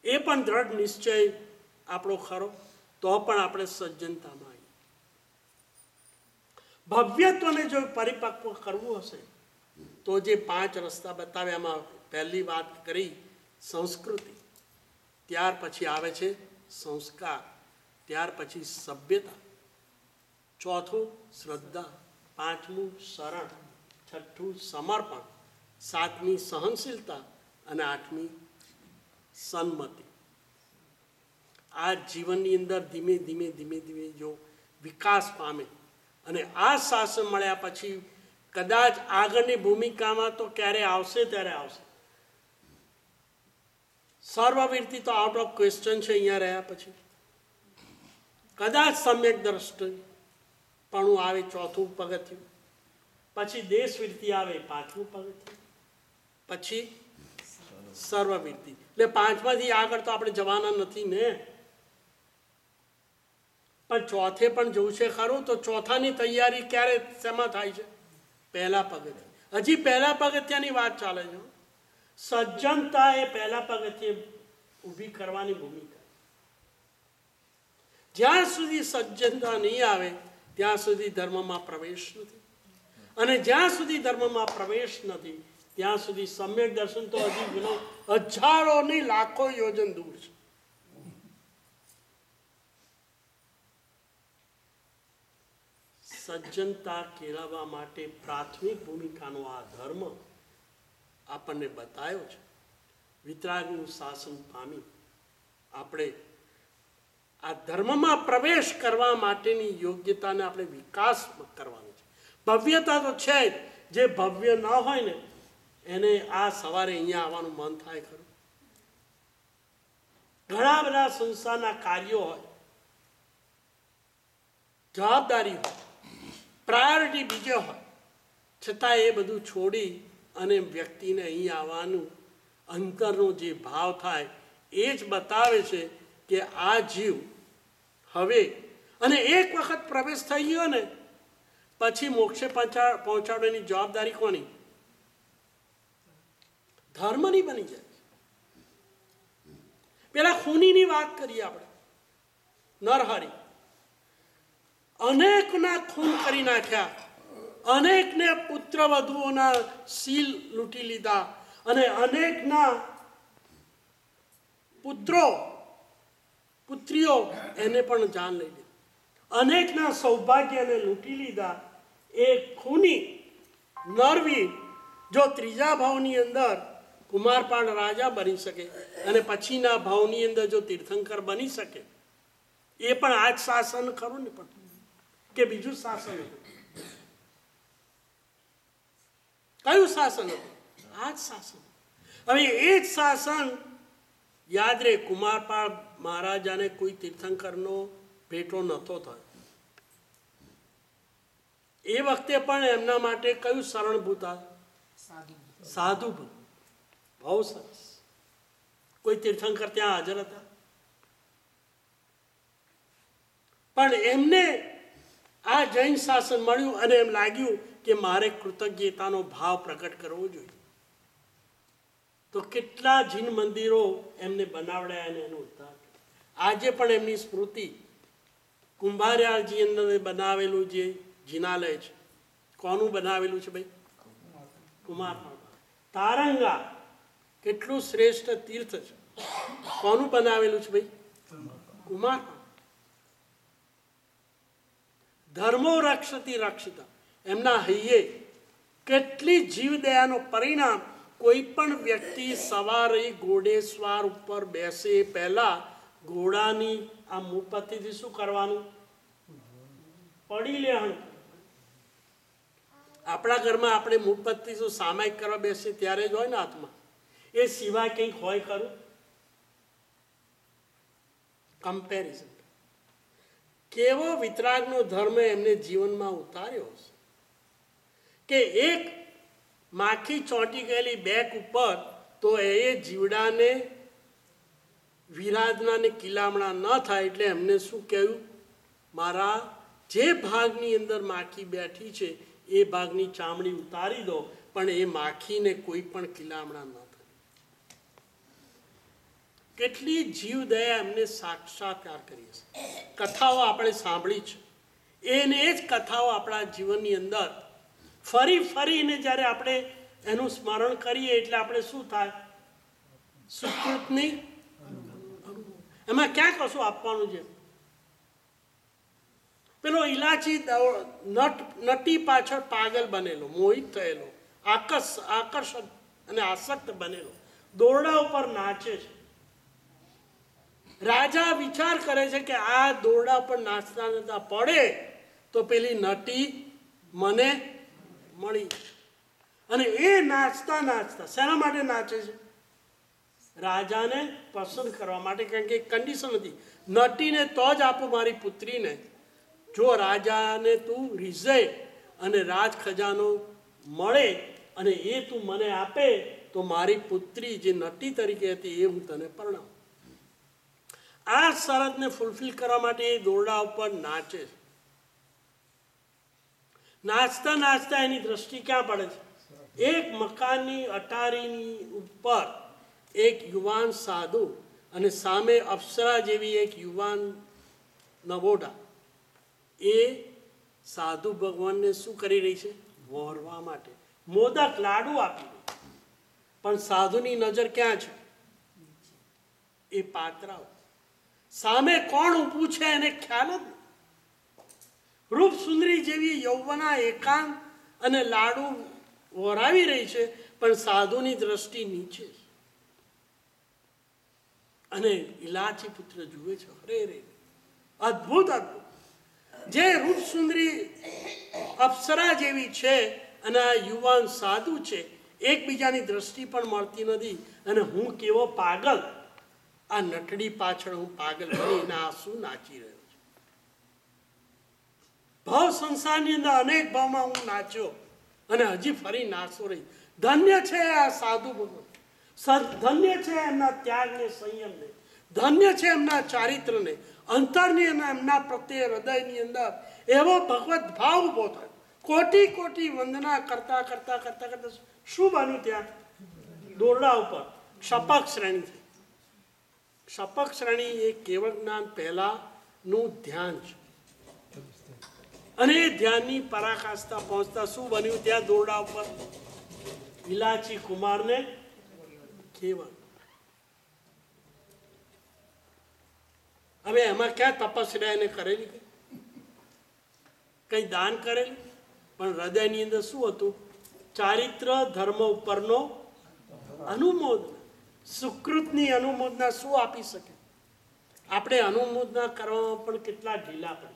Speaker 1: એ પણ દ્રઢ નિશ્ચય આપણો ખરો, તો પણ આપણે સજ્જનતામાં આવીએ. ભવ્યત્વને જો પરિપક્વ કરવું હશે તો જે પાંચ રસ્તા બતાવ્યામાં પહેલી વાત કરી સંસ્કૃતિ, ત્યાર પછી આવે છે સંસ્કાર, ત્યાર પછી સભ્યતા, ચોથું શ્રદ્ધા, પાંચમું શરણ, છઠ્ઠું સમર્પણ, સાતમી સહનશીલતા અને આઠમી સન્મતિ. આ જીવનની અંદર ધીમે ધીમે ધીમે ધીમે જો વિકાસ પામે અને આ શાસન મળ્યા પછી કદાચ આગળની ભૂમિકામાં તો ક્યારે આવશે ત્યારે આવશે. સર્વવીરતિ તો આઉટ ઓફ ક્વેશ્ચન છે અહીંયા રહ્યા પછી. કદાચ સમ્યક દ્રષ્ટિ પણ આવે ચોથું પગથિયું, પછી દેશવીરતિ આવે પાંચમું પગથિયું, પછી સર્વવીરતિ. એટલે પાંચમાંથી આગળ તો આપણે જવાના નથી ને, પણ ચોથે પણ જવું છે ખરું. તો ચોથાની તૈયારી ક્યારે શેમાં થાય છે? પહેલા પગથિયે. હજી પહેલા પગથિયાની વાત ચાલે છે. સજ્જનતા એ પહેલા પગથિયે ઊભી કરવાની ભૂમિકા. જ્યાં સુધી સજ્જનતા નહીં આવે ત્યાં સુધી ધર્મમાં પ્રવેશ નથી, અને જ્યાં સુધી ધર્મમાં પ્રવેશ નથી ત્યાં સુધી સમ્યક દર્શન તો હજી હજારો નહીં લાખો યોજન દૂર છે. સજ્જનતા કેળવવા માટે પ્રાથમિક ભૂમિકાનો આ ધર્મ આપણને બતાવ્યો છે. વિતરાગનું શાસન પામી આપણે આ ધર્મમાં પ્રવેશ કરવા માટેની યોગ્યતાને આપણે વિકાસ કરવાનો છે. ભવ્યતા તો છે જ, જે ભવ્ય ન હોય ને એને આ સવારે અહીંયા આવવાનું મન થાય ખરું. ઘણા બધા સંસ્થાના કાર્યો હોય, જવાબદારી હોય, પ્રાયોરિટી બીજો હોય, છતાં એ બધું છોડી અને વ્યક્તિને અહીં આવવાનું અંતરનો જે ભાવ થાય એ જ બતાવે છે કે આ જીવ હવે, અને એક વખત પ્રવેશ થઈ ગયો ને પછી મોક્ષે પહોંચા પહોંચાડવાની જવાબદારી કોની? ધર્મની બની જાય. પેલા ખૂનીની વાત કરીએ આપણે. નરહરી અનેકના ખૂન કરી નાખ્યા, અનેકને પુત્ર વધુઓના સીલ લૂંટી લીધા, અને અનેકના પુત્રો પુત્રીઓ એને પણ જાન લઈ લીધી, અનેકના સૌભાગ્યને લૂંટી લીધા. એ ખૂની નરવી જો ત્રીજા ભાવની અંદર કુમારપાળ રાજા બની શકે અને પછીના ભાવની અંદર જો તીર્થંકર બની શકે, એ પણ આ જ શાસન ખરું ને, પણ કે બીજું શાસન હતું? કયું શાસન હતું? આ જ શાસન. હવે એ જ શાસન યાદ રહે, કુમારપાળ મહારાજાને કોઈ તીર્થંકરનો ભેટો નહોતો થયો. એ વખતે પણ એમના માટે કયું શરણભૂત? સાધુભૂત. બહુ સરસ. કોઈ તીર્થંકર ત્યાં હાજર હતા, પણ એમને આ જૈન શાસન મળ્યું અને એમ લાગ્યું કે મારે કૃતજ્ઞતાનો ભાવ પ્રગટ કરવો જોઈએ. તો કેટલા જીન મંદિરો એમને બનાવડ્યા અને એનો ઉદ્ધાર. આજે પણ એમની સ્મૃતિ કુંભારિયાળજી અંદર બનાવેલું જે જિનાલય છે, કોનું બનાવેલું છે ભાઈ? કુમારપાળ. તારંગા કેટલું શ્રેષ્ઠ તીર્થ છે, કોનું બનાવેલું છે ભાઈ? કુમારપાળ. ધર્મો રક્ષતી રક્ષિતા, એમના હૈયે કેટલી જીવદયાનો પરિણામ. કોઈ પણ વ્યક્તિ સવારે ઘોડેસવાર ઉપર બેસે પહેલા ઘોડાની આ મુપત્તિથી શું કરવાનું? પડી લેવાનું. આપણા ઘરમાં આપણે મુપત્તિ શું સામાયિક કરવા બેસીએ ત્યારે જ હોય ને હાથમાં, એ સિવાય કંઈક હોય ખરું? કમ્પેરિઝન. કેવો વિતરાગનો ધર્મ એમને જીવનમાં ઉતાર્યો હશે કે એક માખી ચોંટી ગયેલી બેક ઉપર તો એ જીવડાને વિરાધનાને કિલામણા ન થાય એટલે એમને શું કહ્યું? મારા જે ભાગની અંદર માખી બેઠી છે એ ભાગની ચામડી ઉતારી દો, પણ એ માખીને કોઈ પણ કિલામણા ન થાય. કેટલી જીવદયા એમને સાક્ષાત્કાર કરી હશે. કથાઓ આપણે સાંભળી છે, એને જ કથાઓ આપણા જીવનની અંદર ફરી ફરીને જ્યારે આપણે એનું સ્મરણ કરીએ એટલે આપણે શું થાય? સુકૃતની એમાં ક્યાં કશું આપવાનું છે? પેલો ઇલાચી નટ નટી પાછળ પાગલ બનેલો, મોહિત થયેલો, આકર્ષ આકર્ષક અને આસક્ત બનેલો દોરડા ઉપર નાચે છે. રાજા વિચાર કરે છે કે આ દોરડા પર નાચતા નાચતા પડે તો પેલી નટી મને મળી. અને એ નાચતા નાચતા શેના માટે નાચે છે? રાજાને પસંદ કરવા માટે. કારણ કે કન્ડિશન હતી, નટીને તો જ આપો મારી પુત્રીને જો રાજાને તું રીઝે અને રાજ ખજાનો મળે અને એ તું મને આપે તો મારી પુત્રી જે નટી તરીકે હતી એ હું તને પરણાવું. આ શરતને ફૂલફિલ કરવા માટે એ દોરડા ઉપર નાચે છે. નાચતા નાચતા એની દ્રષ્ટિ ક્યાં પડે છે? એક મકાનની અટારીની ઉપર એક યુવાન સાધુ અને સામે અપ્સરા જેવી એક યુવાન નવોઢા. એ સાધુ ભગવાનને શું કરી રહી છે? વહોરવા માટે મોદક લાડુ આપી રહી. પણ સાધુની નજર ક્યાં છે? એ પાત્રાઓ સામે કોણ ઊભું છે એને ખ્યાલ જ નહીં. રૂપ સુંદરી જેવી યૌવના એકાંત અને લાડુ વહોરાવી રહી છે, પણ સાધુની દ્રષ્ટિ નીચે છે. અને ઇલાચી પુત્ર જુએ છે, અરે રે અદ્ભુત અદ્ભુત જે રૂપ સુંદરી અપ્સરા જેવી છે અને આ યુવાન સાધુ છે, એકબીજાની દ્રષ્ટિ પણ મળતી નથી. અને હું કેવો પાગલ, આ નટડી પાછળ હું પાગલ બનીને આંસુ નાચી રહ્યો છું. ભાવ સંસારની અંદર અનેક ભાવમાં હું નાચ્યો અને હજી ફરી નાચો રહી. ધન્ય છે આ સાધુ ભગવાન, ધન્ય છે એમના ત્યાગને, સંયમને, ધન્ય છે એમના ચારિત્રને, અંતરની અને એમના પ્રત્યે હૃદયની અંદર એવો ભગવત ભાવ ઉભો થાય. કોટી કોટી વંદના કરતા કરતા કરતા કરતા શું બન્યું? ત્યાં દોરડા ઉપર ક્ષપક શ્રેણી થઈ. ક્ષપક શ્રેણી એ કેવળ જ્ઞાન પહેલાનું ધ્યાન છે. અને એ ધ્યાનની પરાકાષ્ઠા પહોંચતા શું બન્યું? ત્યાં દોરડા ઉપર ઇલાચી કુમારને કેવળ. હવે એમાં ક્યાં તપસ્યા એને કરેલી? કઈ દાન કરેલું? પણ હૃદયની અંદર શું હતું? ચારિત્ર ધર્મ ઉપરનો અનુમોદના. સુકૃતની અનુમોદના શું આપી શકે? આપણે અનુમોદના કરવામાં પણ કેટલા ઢીલા પડી.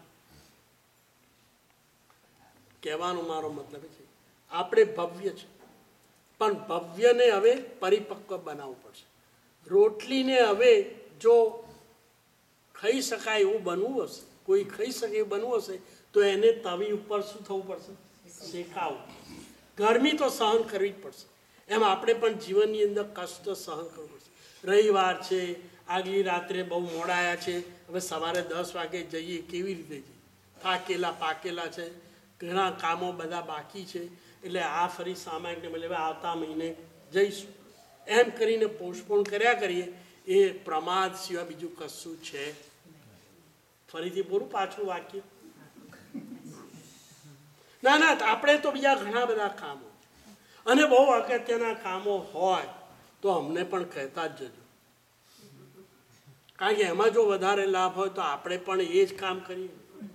Speaker 1: કહેવાનો મારો મતલબ છે આપણે ભવ્ય છે, પણ ભવ્યને હવે પરિપક્વ બનાવવું પડશે. રોટલીને હવે જો ખાઈ શકાય એવું બનવું હશે, કોઈ ખાઈ શકે એવું બનવું હશે તો એને તવી ઉપર શું થવું પડશે? શેકાવું. ગરમી તો સહન કરવી જ પડશે. એમ આપણે પણ જીવનની અંદર કષ્ટ સહન કરવું પડશે. રવિવાર છે, આગલી રાત્રે બહુ મોડા આવ્યા છે, હવે સવારે દસ વાગે જઈએ, કેવી રીતે જઈએ? થાકેલા પાકેલા છે, ઘણા કામો બધા બાકી છે, એટલે આ ફરી સામાયિકને મળે હવે આવતા મહિને જઈશું એમ કરીને પોસ્ટપોન કર્યા કરીએ. એ પ્રમાદ સિવાય બીજું કશું છે. ફરીથી બોલું પાછું વાક્ય? ના ના, આપણે તો બીજા ઘણા બધા કામો અને બહુ અગત્યના કામો હોય તો અમને પણ કહેતા જ જજો. કારણ કે એમાં જો વધારે લાભ હોય તો આપણે પણ એ જ કામ કરીએ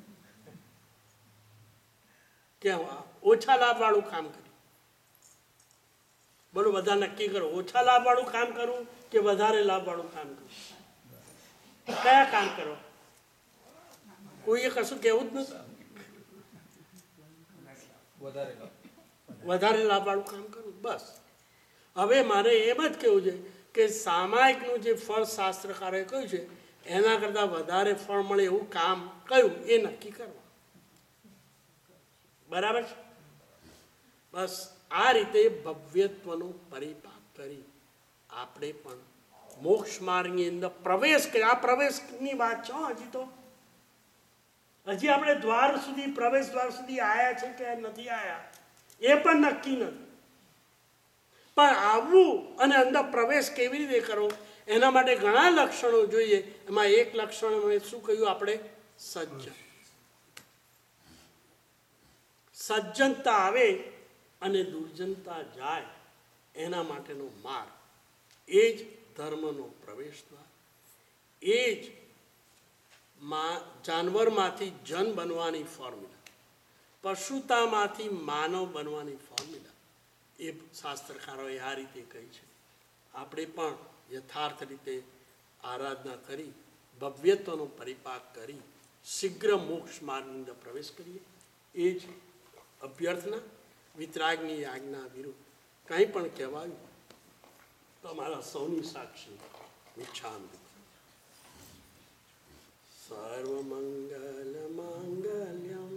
Speaker 1: કે ઓછા લાભવાળું કામ કરીએ? બોલો, બધા નક્કી કરો, ઓછા લાભવાળું કામ કરવું કે વધારે લાભવાળું કામ કરવું? કયા કામ કરો? કોઈએ કશું કહેવું જ નથી. વધારે લાભવાળું કામ કરવું, બસ. હવે મારે એમ જ કહેવું છે કે સામાયિકનું જે ફળ શાસ્ત્રકારોએ કહ્યું છે એના કરતાં વધારે ફળ મળે એવું કામ કયું એ નક્કી કરવા. બરાબર છે? બસ આ રીતે ભવ્યત્વનો પરિપાક કરી આપણે પણ મોક્ષ માર્ગની અંદર પ્રવેશ કરી. આ પ્રવેશની વાત છે હજી તો, હજી આપણે દ્વાર સુધી, પ્રવેશ દ્વાર સુધી આવ્યા છે કે નથી આવ્યા એ પણ નક્કી નથી. પણ આવવું અને અંદર પ્રવેશ કેવી રીતે કરો એના માટે ઘણા લક્ષણો જોઈએ. એમાં એક લક્ષણ મેં શું કહ્યું આપણે? સજ્જન. સજ્જનતા આવે અને દુર્જનતા જાય, એના માટેનો માર્ગ, એ જ ધર્મનો પ્રવેશ દ્વાર, એ જ જાનવરમાંથી જન બનવાની ફોર્મ્યુલા, પશુતામાંથી માનવ બનવાની ફોર્મ્યુલા એ શાસ્ત્રકારોએ આ રીતે કહી છે. આપણે પણ યથાર્થ રીતે આરાધના કરી, ભવ્યત્વનો પરિપાક કરી, શીઘ્ર મોક્ષ માર્ગની અંદર પ્રવેશ કરીએ, એ જ અભ્યર્થના. વિતરાગની આજ્ઞા વિરુદ્ધ કંઈ પણ કહેવાયું તો અમારા સૌની સાક્ષી મિચ્છામિ. સર્વમંગલ માંગલ્યમ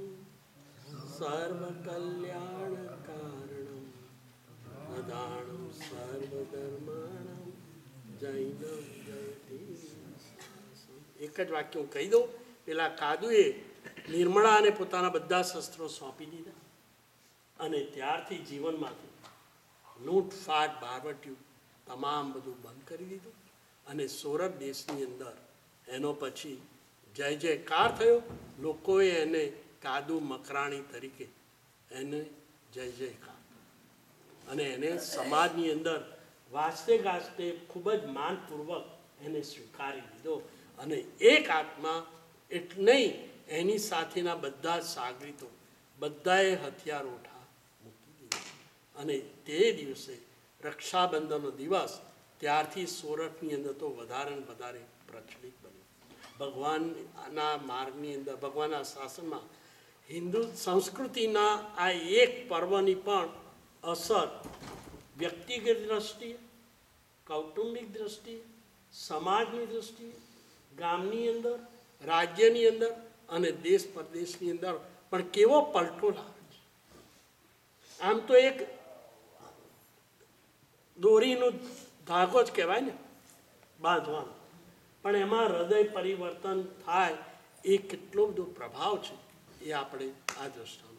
Speaker 1: સર્વકલ્યાણકારણમ પ્રદાણમ સર્વધર્માણમ જૈનમ જયતિ. એક જ વાક્ય હું કહી દઉં. પેલા કાદુએ નિર્મળાને પોતાના બધા શસ્ત્રો સોંપી દીધા અને ત્યારથી જીવનમાંથી લૂંટફાટ, બારવટ્યું તમામ બધું બંધ કરી દીધું અને સોરઠ દેશની અંદર એનો પછી જય જયકાર થયો. લોકોએ એને કાદુ મકરાણી તરીકે એને જય જયકાર અને એને સમાજની અંદર વાંચતે ગાજતે ખૂબ જ માનપૂર્વક એને સ્વીકારી લીધો અને એક આત્મા એટલે નહીં, એની સાથેના બધા સાગરીતો બધાએ હથિયાર ઓઠા મૂકી દીધા અને તે દિવસે રક્ષાબંધનનો દિવસ ત્યારથી સોરઠની અંદર તો વધારે ને વધારે પ્રચલિત બન્યું. ભગવાનના માર્ગની અંદર, ભગવાનના શાસનમાં હિન્દુ સંસ્કૃતિના આ એક પર્વની પણ અસર વ્યક્તિગત દ્રષ્ટિએ, કૌટુંબિક દ્રષ્ટિએ, સમાજની દ્રષ્ટિએ, ગામની અંદર, રાજ્યની અંદર અને દેશ પરદેશની અંદર પણ કેવો પલટો લાવે છે. આમ તો એક દોરીનો ધાગો જ કહેવાય ને બાંધવાનો, પણ એમાં હૃદય પરિવર્તન થાય એ કેટલો બધો પ્રભાવ છે એ આપણે આ દ્રષ્ટાંત